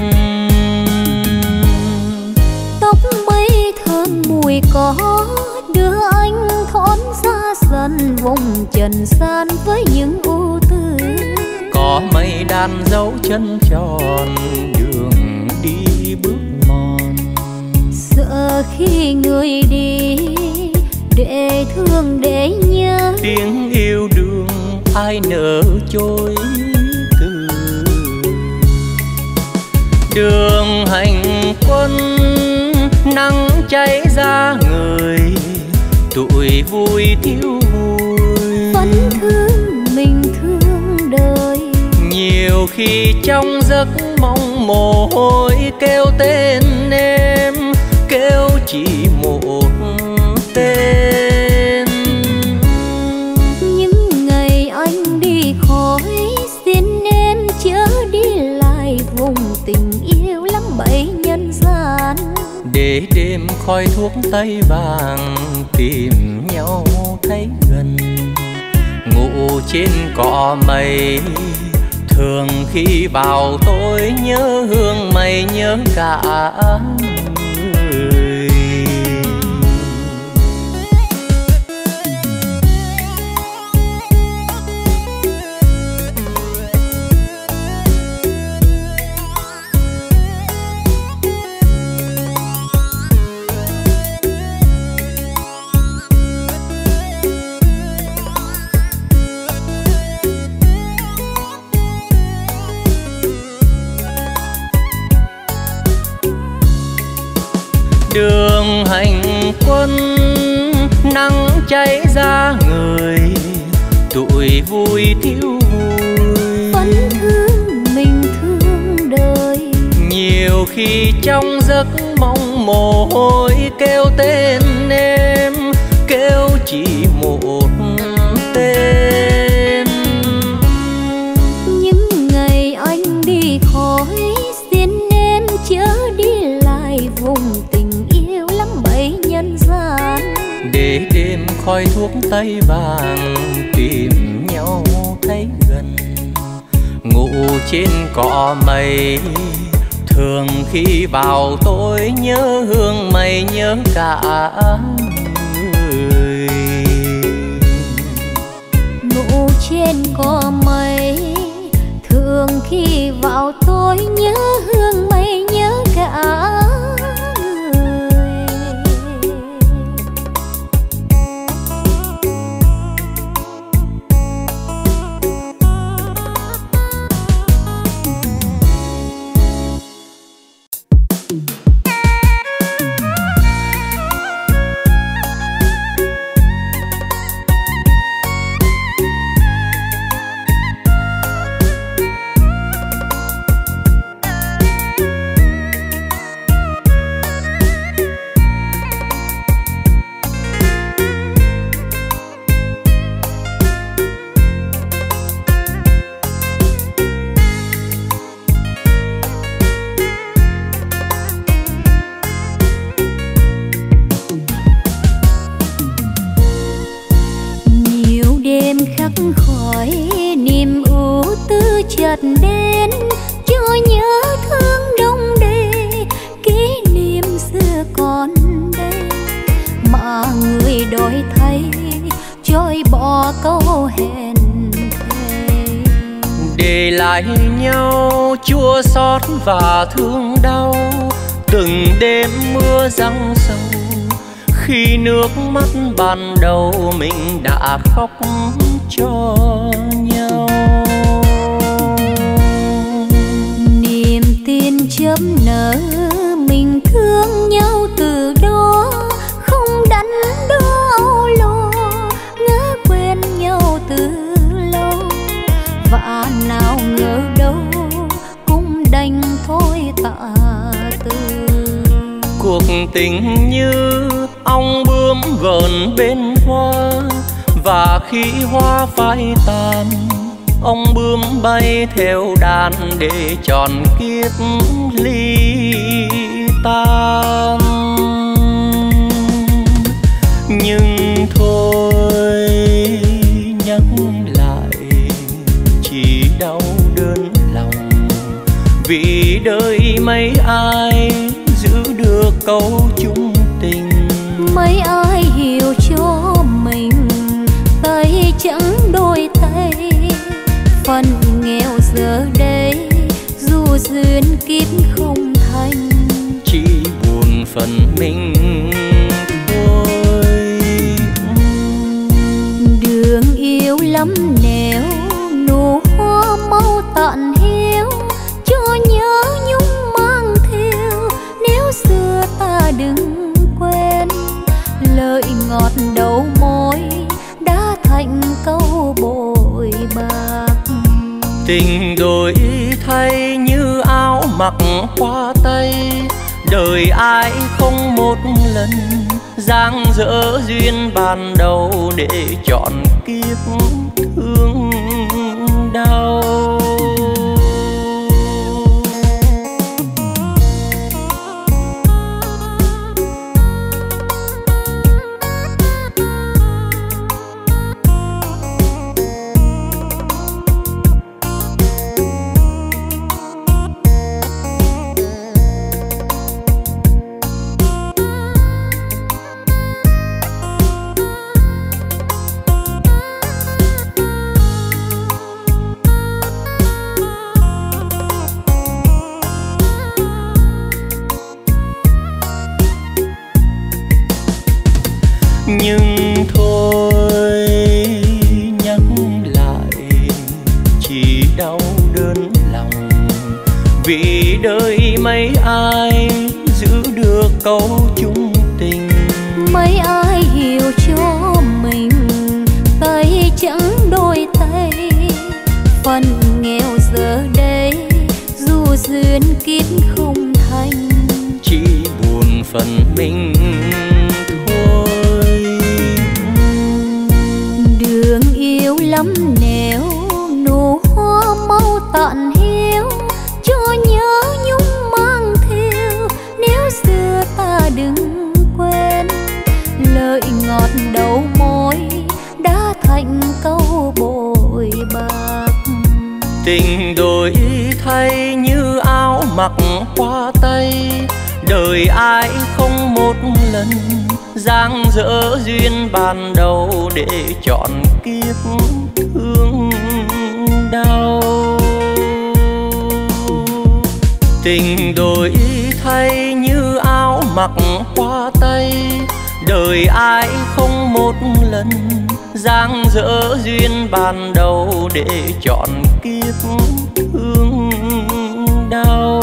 Tóc mây thơm mùi có đưa anh thoát ra dần vùng trần gian với những ưu tư. Có mây đan dấu chân tròn đường đi bước mòn. Sợ khi người đi để thương để nhớ, tiếng yêu đương ai nỡ chối từ. Đường hành quân nắng cháy ra người, tuổi vui thiếu vui. Vẫn thương mình thương đời, nhiều khi trong giấc mong mồ hôi kêu tên em, kêu chỉ một tên. Những ngày anh đi khỏi xin em chớ đi lại vùng tình yêu lắm bẫy nhân gian. Để đêm khói thuốc tây vàng tìm nhau thấy gần, ngủ trên cỏ mây thường khi vào tối nhớ hương mây nhớ cả người. Đường hành quân nắng cháy ra người, tuổi vui thiếu vui. Vẫn thương mình thương đời, nhiều khi trong giấc mong mồ hôi kêu tên em, kêu chỉ một tên. những ngày anh đi khỏi xin em chớ đi lại vùng tình yêu lắm bẫy nhân gian. Để đêm khói thuốc tây vàng tìm nhau thấy gần, ngủ trên cỏ mây thường khi vào tối nhớ hương mây nhớ cả người. Ngủ trên cỏ mây thường khi vào tối nhớ hương mây nhớ cả người. chợt đến cho nhớ thương đông đầy kỷ niệm xưa còn đây mà người đổi thay trôi bỏ câu hẹn thề để lại nhau chua xót và thương đau từng đêm mưa giăng sầu khi nước mắt ban đầu mình đã khóc cho nhau. Niềm tin chớm nở mình thương nhau từ đó không đắn đo âu lo ngỡ quên nhau từ lâu và nào ngờ đâu cũng đành thôi tạ từ. Cuộc tình như ong bướm vờn bên hoa và khi hoa phai tàn ong bướm bay theo đàn để tròn kiếp ly tan. Nhưng thôi nhắc lại chỉ đau đớn lòng vì đời mấy ai giữ được câu chung tình. Mấy ai hiểu cho mình tay trắng đôi tay phần nghèo giờ Tình đổi thay như áo mặc hoa tây, đời ai không một lần dang dở duyên ban đầu để chọn kiếp thương đau. Nhưng thôi nhắc lại chỉ đau đớn lòng, vì đời mấy ai giữ được câu chung tình. Mấy ai hiểu cho mình tay trắng đôi tay, phần nghèo giờ đây dù duyên kiếp không thành, chỉ buồn phần mình thôi. Đường yêu lắm nẻo, nụ hoa mau tàn hiu, cho nhớ nhung mang theo. Nếu xưa ta đừng quên, lời ngọt đầu môi đã thành câu bội bạc. Tình đổi thay như áo mặc hoa tây, đời ai không một lần dang dở duyên ban đầu để chọn kiếp thương đau. Tình đổi thay như áo mặc hoa tây, đời ai không một lần dang dở duyên ban đầu để chọn kiếp thương đau.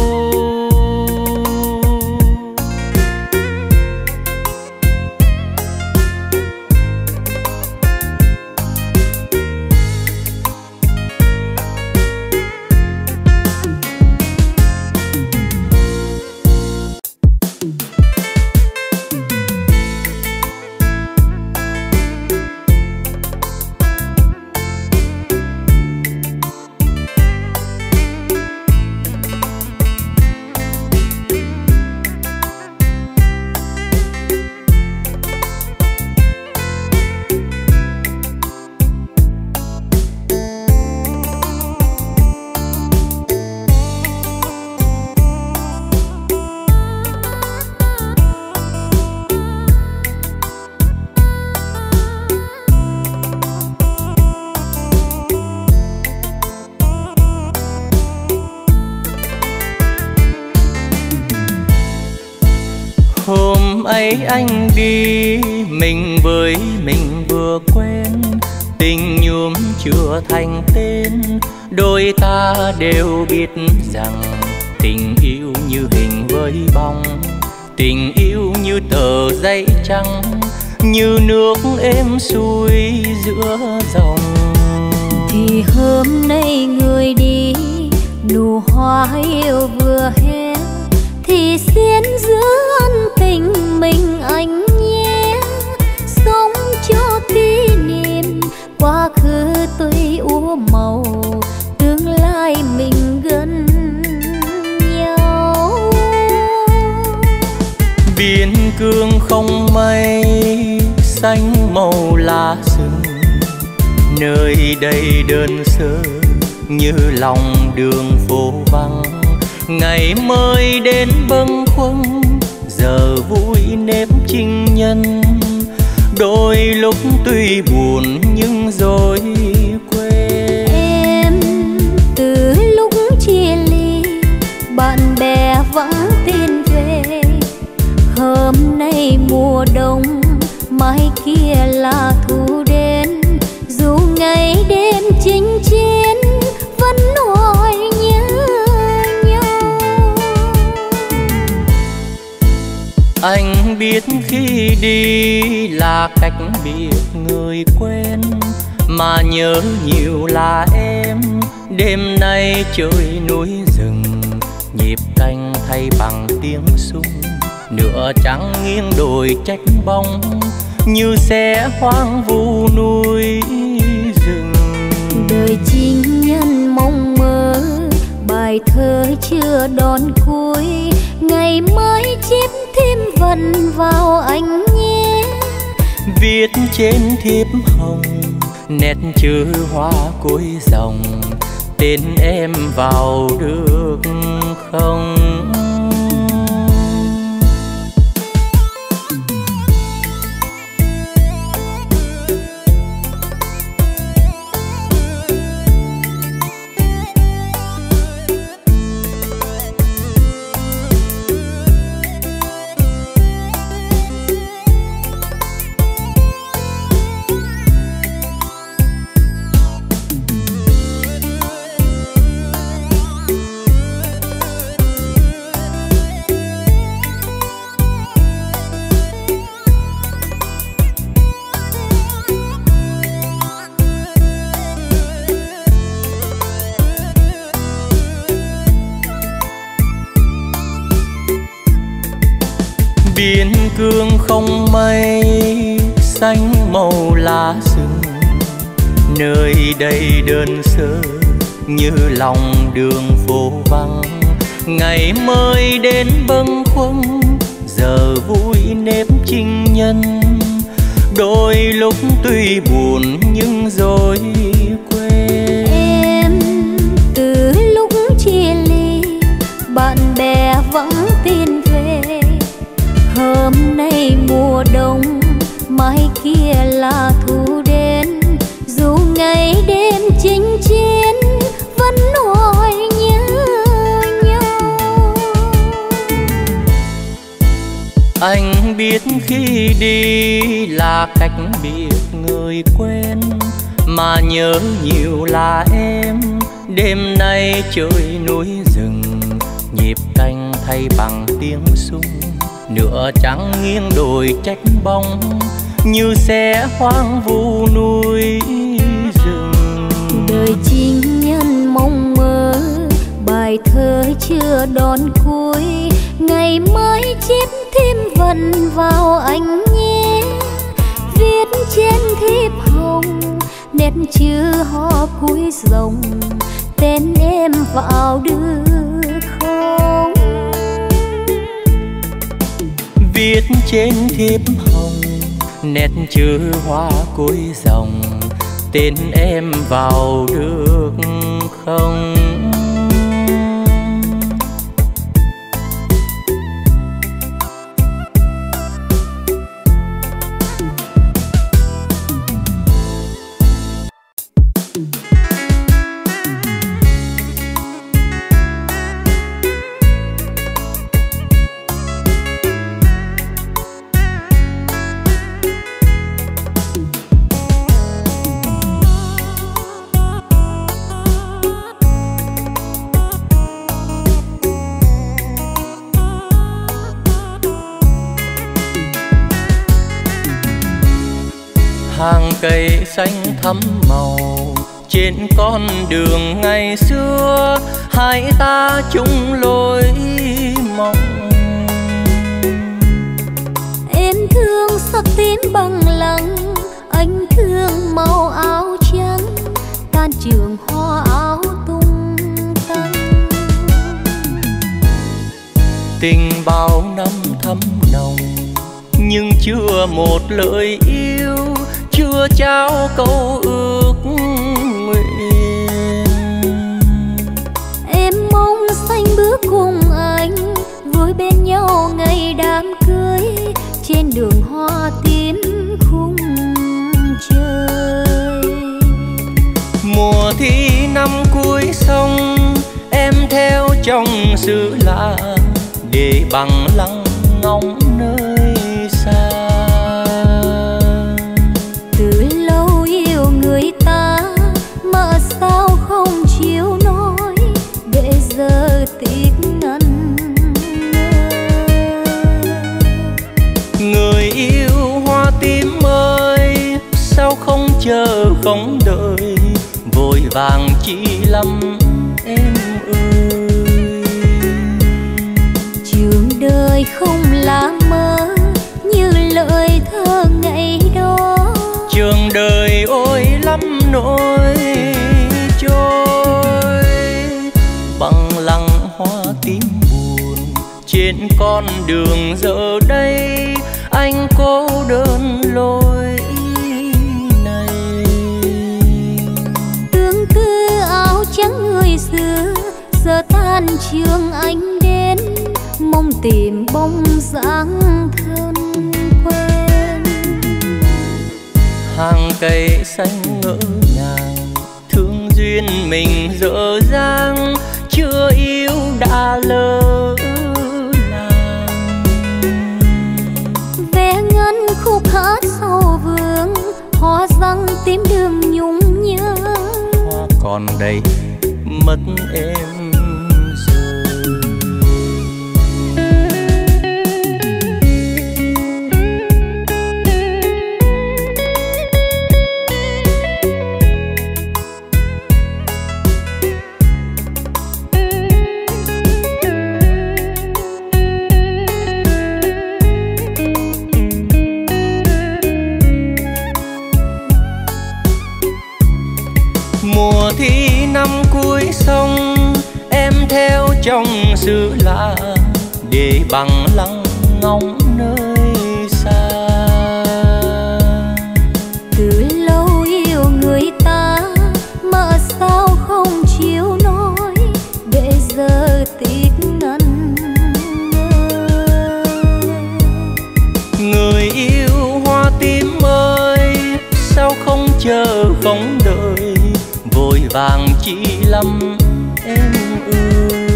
Hôm ấy anh đi mình với mình vừa quen, tình nhuốm chưa thành tên, đôi ta đều biết rằng tình yêu như hình với bóng, tình yêu như tờ giấy trắng, như nước êm xuôi giữa dòng. Thì hôm nay người đi, nụ hoa yêu vừa hé, thì xin giữ ân tình mình anh nhé. Sống cho kỷ niệm quá khứ tươi úa màu, tương lai mình gần nhau. Biên cương không mây, xanh màu lá rừng, nơi đây đơn sơ như lòng đường phố vắng. Ngày mới đến bâng khuâng, giờ vui nếp chinh nhân, đôi lúc tuy buồn nhưng rồi quên. Em từ lúc chia ly, bạn bè vắng tin về. Hôm nay mùa đông, mai kia là thu đến. Dù ngày đêm chinh chiến, vẫn hoài nhớ nhau. Anh biết khi đi là cách biệt người quen, mà nhớ nhiều là em Đêm nay trời núi rừng, nhịp canh thay bằng tiếng súng. Nửa trắng nghiêng đồi trách bóng, như xe hoang vu núi rừng. Đời chinh nhân mong mơ, bài thơ chưa đón cuối. Ngày mai chép thêm vần vào anh nhé. Viết trên thiếp hồng, nét chữ hoa cuối dòng. Tên em vào được không? Biên cương không mây, xanh màu lá rừng. Nơi đây đơn sơ như lòng đường phố vắng. Ngày mới đến bâng khuâng, giờ vui nếp chinh nhân. Đôi lúc tuy buồn nhưng rồi quên. Em từ lúc chia ly, bạn bè vắng tin về. Hôm nay mùa đông, mai kia là thu đến. Dù ngày đêm chinh chiến, vẫn hỏi nhớ nhau. Anh biết khi đi là cách biệt người quen, mà nhớ nhiều là em. Đêm nay trời núi rừng, nhịp canh thay bằng tiếng súng. Nửa trắng nghiêng đồi trách bóng, như xe hoang vu núi rừng. Đời chinh nhân mong mơ, bài thơ chưa đón cuối. Ngày mai chép thêm vần vào anh nhé. Viết trên thiếp hồng, nét chữ hoa cuối dòng. Tên em vào được không? Viết trên thiếp hồng, nét chữ hoa cuối dòng. Tên em vào được không? Hàng cây xanh thắm màu trên con đường ngày xưa, hai ta chung lối mộng. Em thương sắc tím bằng lăng, anh thương màu áo trắng. Tan trường hoa áo tung tăng. Tình bao năm thắm nồng, nhưng chưa một lời yêu, chưa trao câu ước nguyện. Em mong xanh bước cùng anh, vui bên nhau ngày đám cưới. Trên đường hoa tím khung trời. Mùa thi năm cuối sông, em theo trong xứ lạ, để bằng lăng ngóng nơi xa. Từ lâu yêu người ta mà sao không chịu nói, để giờ tiếc ngăn ngơ. Người yêu hoa tím ơi, sao không chờ không đợi, vội vàng chi lắm em ơi. Trường đời không là mơ như lời thơ ngày đó. Trường đời ôi lắm nỗi trôi, bằng lăng hoa tím buồn trên con đường giờ đây anh cô đơn lối này. Tương tư áo trắng người xưa giờ tan trường anh đến, mong tìm bóng dáng thân quen. Hàng cây xanh ngỡ ngàng thương duyên mình dở dang, chưa yêu đã lỡ làng. Vẽ ngân khúc hát sau vườn hoa răng tím đường nhung nhớ. Hoa còn đây mất em rồi. Mùa thi năm cuối sông em theo trong xứ lạ để bằng lăng ngóng nơi xa. Từ lâu yêu người ta mà sao không chịu nói, để giờ tiếc ngần ngơ. Người yêu hoa tím ơi sao không chờ không đợi, vội vàng chi lắm em ơi.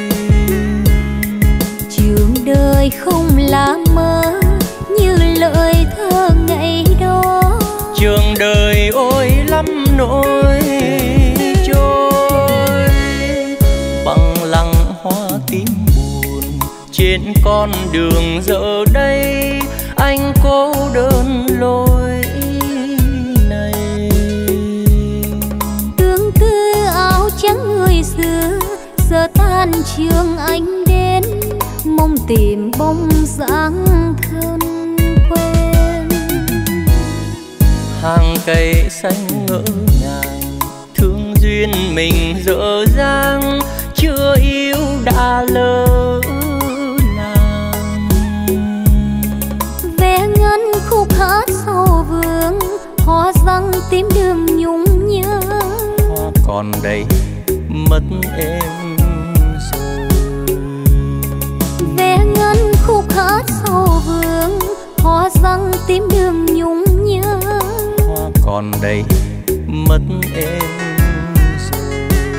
Trường đời không là mơ như lời thơ ngày đó. Trường đời ôi lắm nỗi trôi, bằng lăng hoa tím buồn trên con đường giờ đây anh cô đơn lối này. Tương tư áo trắng người xưa giờ tan trường anh đến, mong tìm bóng dáng thân quen. Hàng cây xanh ngỡ ngàng thương duyên mình dở dang, chưa yêu đã lỡ làng. Vẽ ngân khúc hát sau vườn hoa răng tím đường nhung nhớ. Hoa còn đây mất em rồi. Vẽ ngân khúc hát sau vườn hoa răng tím đường nhung nhớ. Hoa còn đây mất em rồi.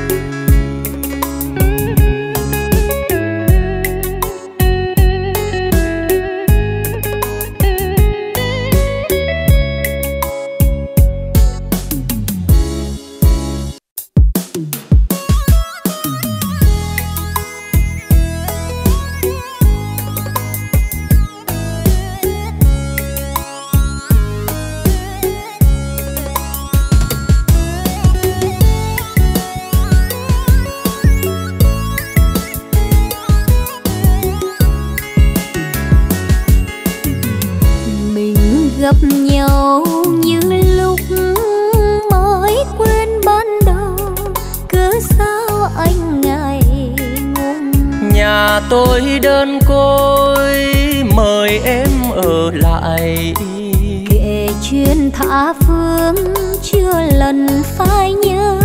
Gặp nhau như lúc mới quên ban đầu, cớ sao anh ngại ngùng. Nhà tôi đơn côi mời em ở lại, kể chuyện tha phương chưa lần phai nhớ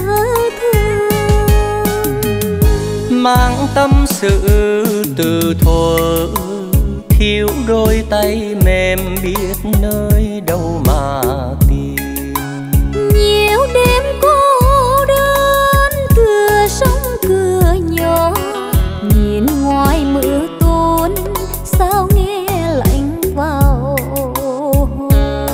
thương. mang tâm sự từ thuở thiếu đôi tay mềm biết nơi đâu mà tìm. Nhiều đêm cô đơn tựa sông cửa nhỏ, nhìn ngoài mưa tuôn sao nghe lạnh vào hồn.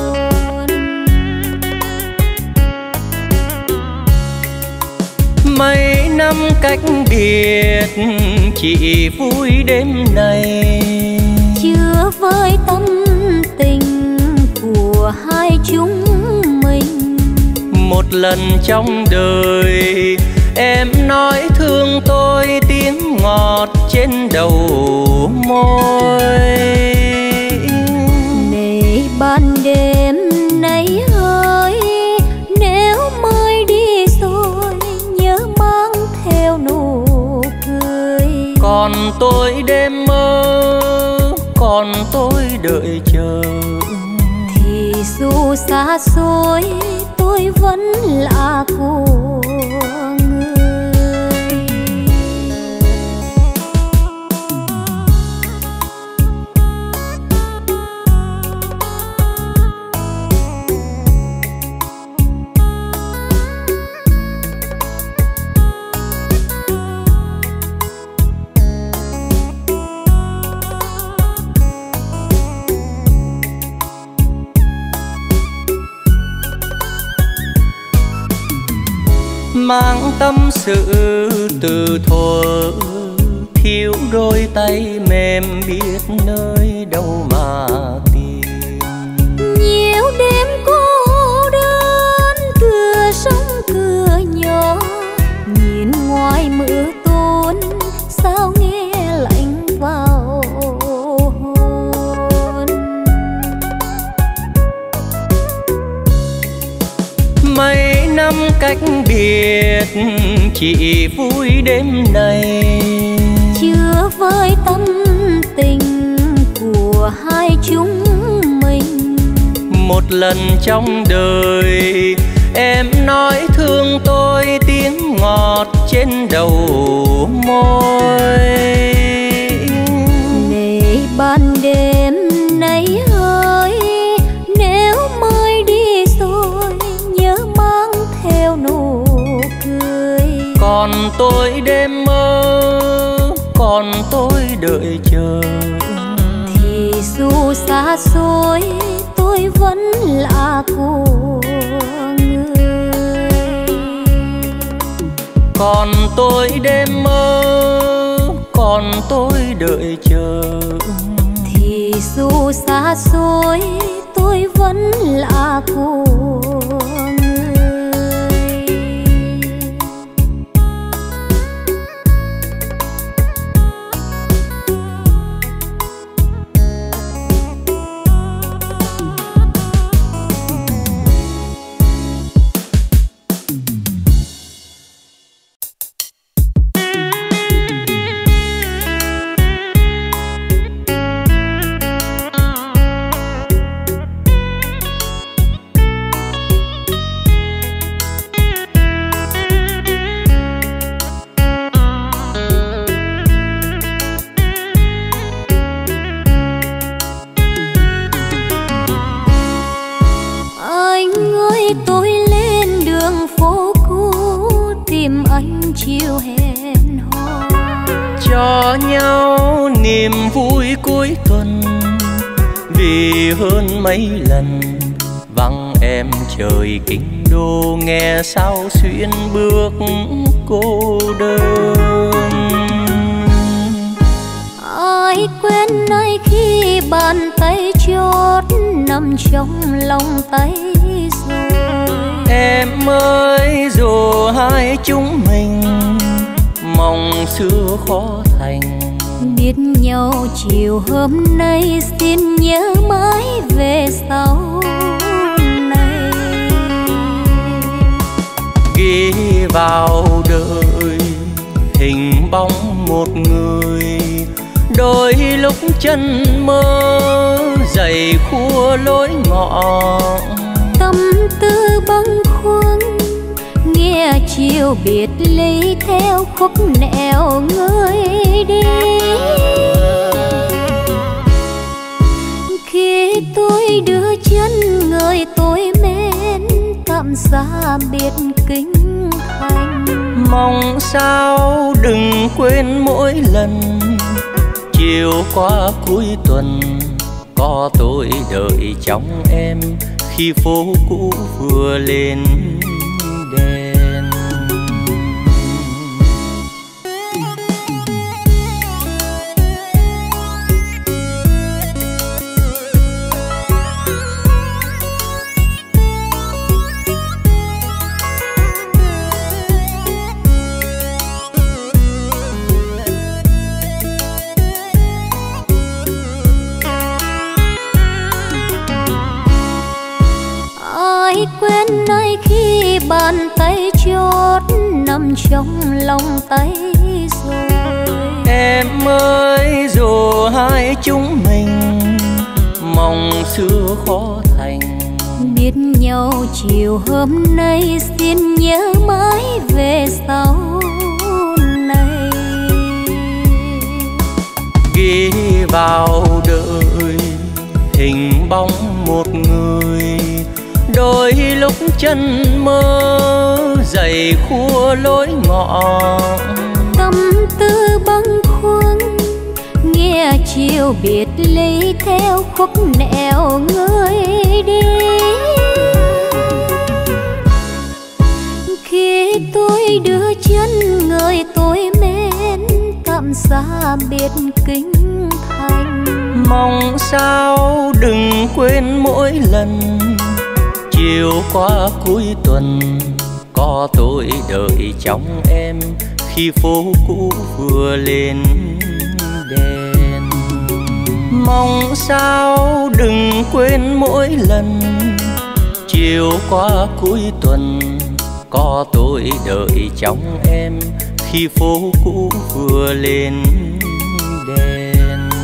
Mấy năm cách biệt chỉ vui đêm này, chưa với tâm tình của hai chúng mình. Một lần trong đời em nói thương tôi, tiếng ngọt trên đầu môi. Này ban đêm nay ơi, nếu mai đi rồi nhớ mang theo nụ cười. Còn tôi đêm mơ, còn tôi đợi chờ, thì dù xa xôi tôi vẫn là của người. Mang tâm sự từ thuở, thiếu đôi tay mềm biết nơi đâu mà tìm. Nhiều đêm cô đơn cửa sông cửa nhỏ, nhìn ngoài mưa tuôn sao nghe lạnh vào hồn. Mấy năm cách biệt chỉ vui đêm này, chưa với tâm tình của hai chúng mình. Một lần trong đời em nói thương tôi, tiếng ngọt trên đầu môi. Này ban đêm nay ơi, nếu mai đi rồi nhớ mang theo nụ cười. Còn tôi đêm mơ, còn tôi đợi chờ, thì dù xa xôi tôi vẫn là của người. Còn tôi đêm mơ, còn tôi đợi chờ, thì dù xa xôi tôi vẫn là của người. Chiều hẹn hò cho nhau niềm vui cuối tuần, vì hơn mấy lần vắng em trời kinh đô, nghe sao xuyên bước cô đơn. Ai quên nay khi bàn tay chót nằm trong lòng tay rồi. Em ơi dù hai chúng mình mong xưa khó thành, biết nhau chiều hôm nay xin nhớ mãi về sau này. Ghi vào đời hình bóng một người, đôi lúc chân mơ dày khua lối ngõ. Tâm tư bâng khuâng nghe chiều biệt ly theo khúc nẻo người đi. Khi tôi đưa chân người tôi mến tạm xa biệt kinh thành, mong sao đừng quên mỗi lần chiều qua cuối tuần có tôi đợi trong em khi phố cũ vừa lên đèn. bàn tay chót nằm trong lòng tay rồi. Em ơi dù hai chúng mình mong xưa khó thành, biết nhau chiều hôm nay xin nhớ mãi về sau này. Ghi vào đời hình bóng một người, đôi lúc chân mơ dày khua lối ngõ. Tâm tư bâng khuâng nghe chiều biệt ly theo khúc nẻo người đi. Khi tôi đưa chân người tôi mến tạm xa biệt kinh thành, mong sao đừng quên mỗi lần chiều qua cuối tuần có tôi đợi trong em khi phố cũ vừa lên đèn. Mong sao đừng quên mỗi lần chiều qua cuối tuần có tôi đợi trong em khi phố cũ vừa lên đèn.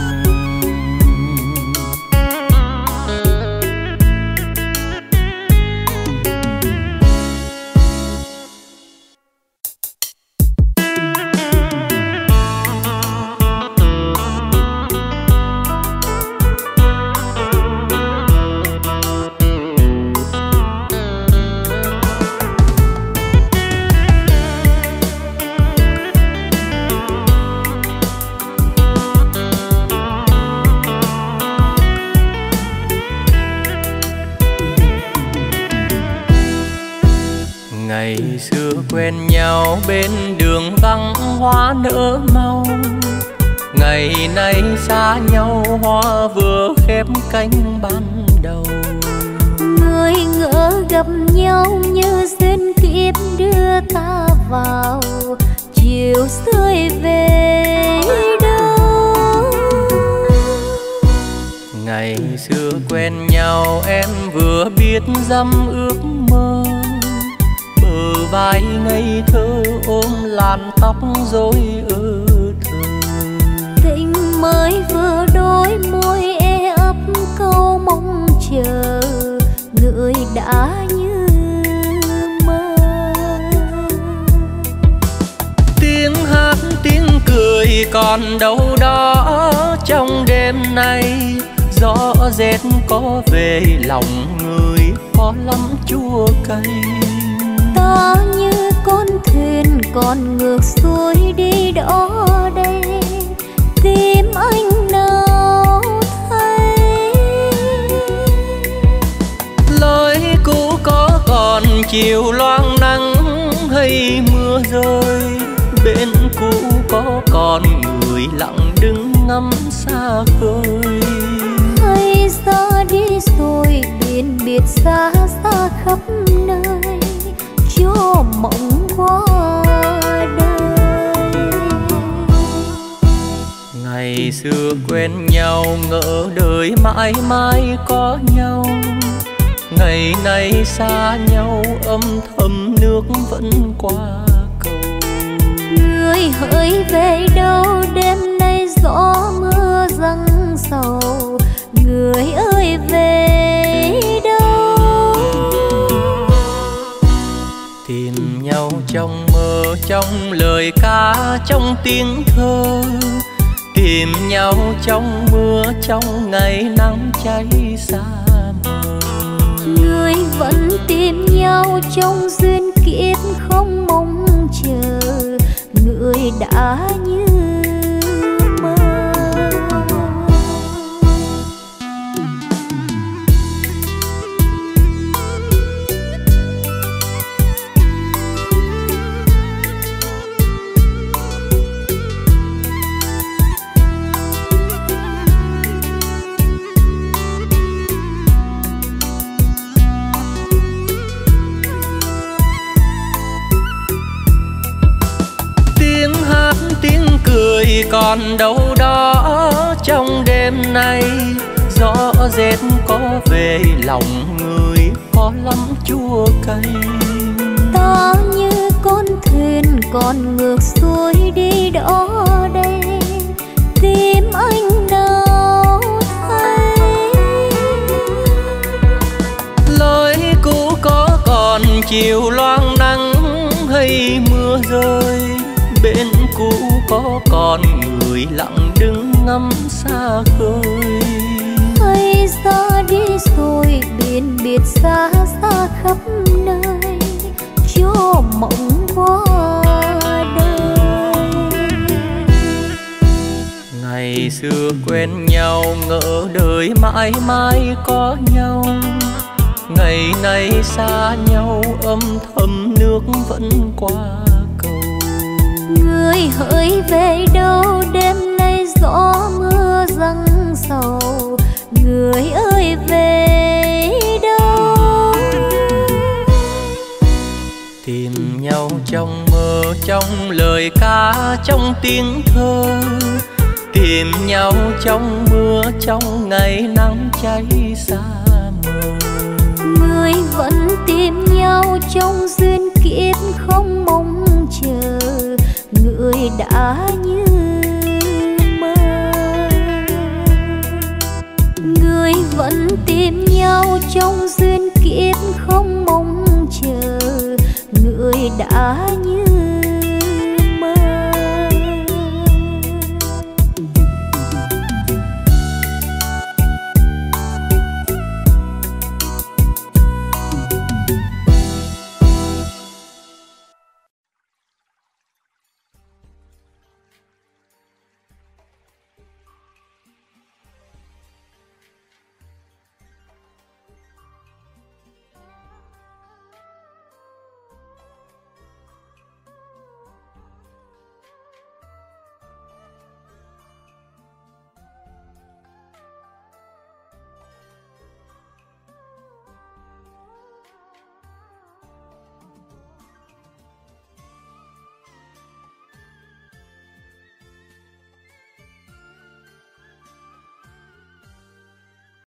Ngày xưa quen nhau bên đường vắng hoa nở mau, ngày nay xa nhau hoa vừa khép cánh ban đầu. Người ngỡ gặp nhau như duyên kiếp đưa ta vào chiều rơi về đâu. Ngày xưa quen nhau em vừa biết dăm ước mơ, bờ vai ngây thơ ôm làn tóc rối ơ thơ. Tình mới vừa đôi môi e ấp câu mong chờ, người đã như mơ. Tiếng hát tiếng cười còn đâu đó trong đêm nay, gió rét có về lòng người khó lắm chua cay. Ta như con thuyền còn ngược xuôi đi đó đây, tìm anh nào thấy. Lối cũ có còn chiều loang nắng hay mưa rơi, bên cũ có còn người lặng đứng ngắm xa khơi. Hay ra đi rồi biển biệt xa xa khắp nơi, cho mộng qua đời. Ngày xưa quen nhau ngỡ đời mãi mãi có nhau, ngày nay xa nhau âm thầm nước vẫn qua cầu. Người hỡi về đâu đêm nay gió mưa giăng sầu, người ơi về đâu. Tìm nhau trong mơ trong lời ca trong tiếng thơ, tìm nhau trong mưa trong ngày nắng cháy xa mờ. Người vẫn tìm nhau trong duyên kiếp không mong chờ, người đã như mơ. Cười còn đâu đó trong đêm nay, gió rét có về lòng người khó lắm chua cay. ta như con thuyền còn ngược xuôi đi đó đây, tìm anh nào thấy. Lối cũ có còn chiều loang nắng hay mưa rơi, bên cũ có còn người lặng đứng ngắm xa khơi. Hay ra đi rồi biển biệt xa xa khắp nơi, cho mộng qua đời. Ngày xưa quen nhau ngỡ đời mãi mãi có nhau, ngày nay xa nhau âm thầm nước vẫn qua cầu. Người hỡi về đâu đêm nay gió mưa giăng sầu, người ơi về đâu. Tìm nhau trong mơ, trong lời ca, trong tiếng thơ, tìm nhau trong mưa, trong ngày nắng cháy xa mờ. Người vẫn tìm nhau trong duyên kiếp không mong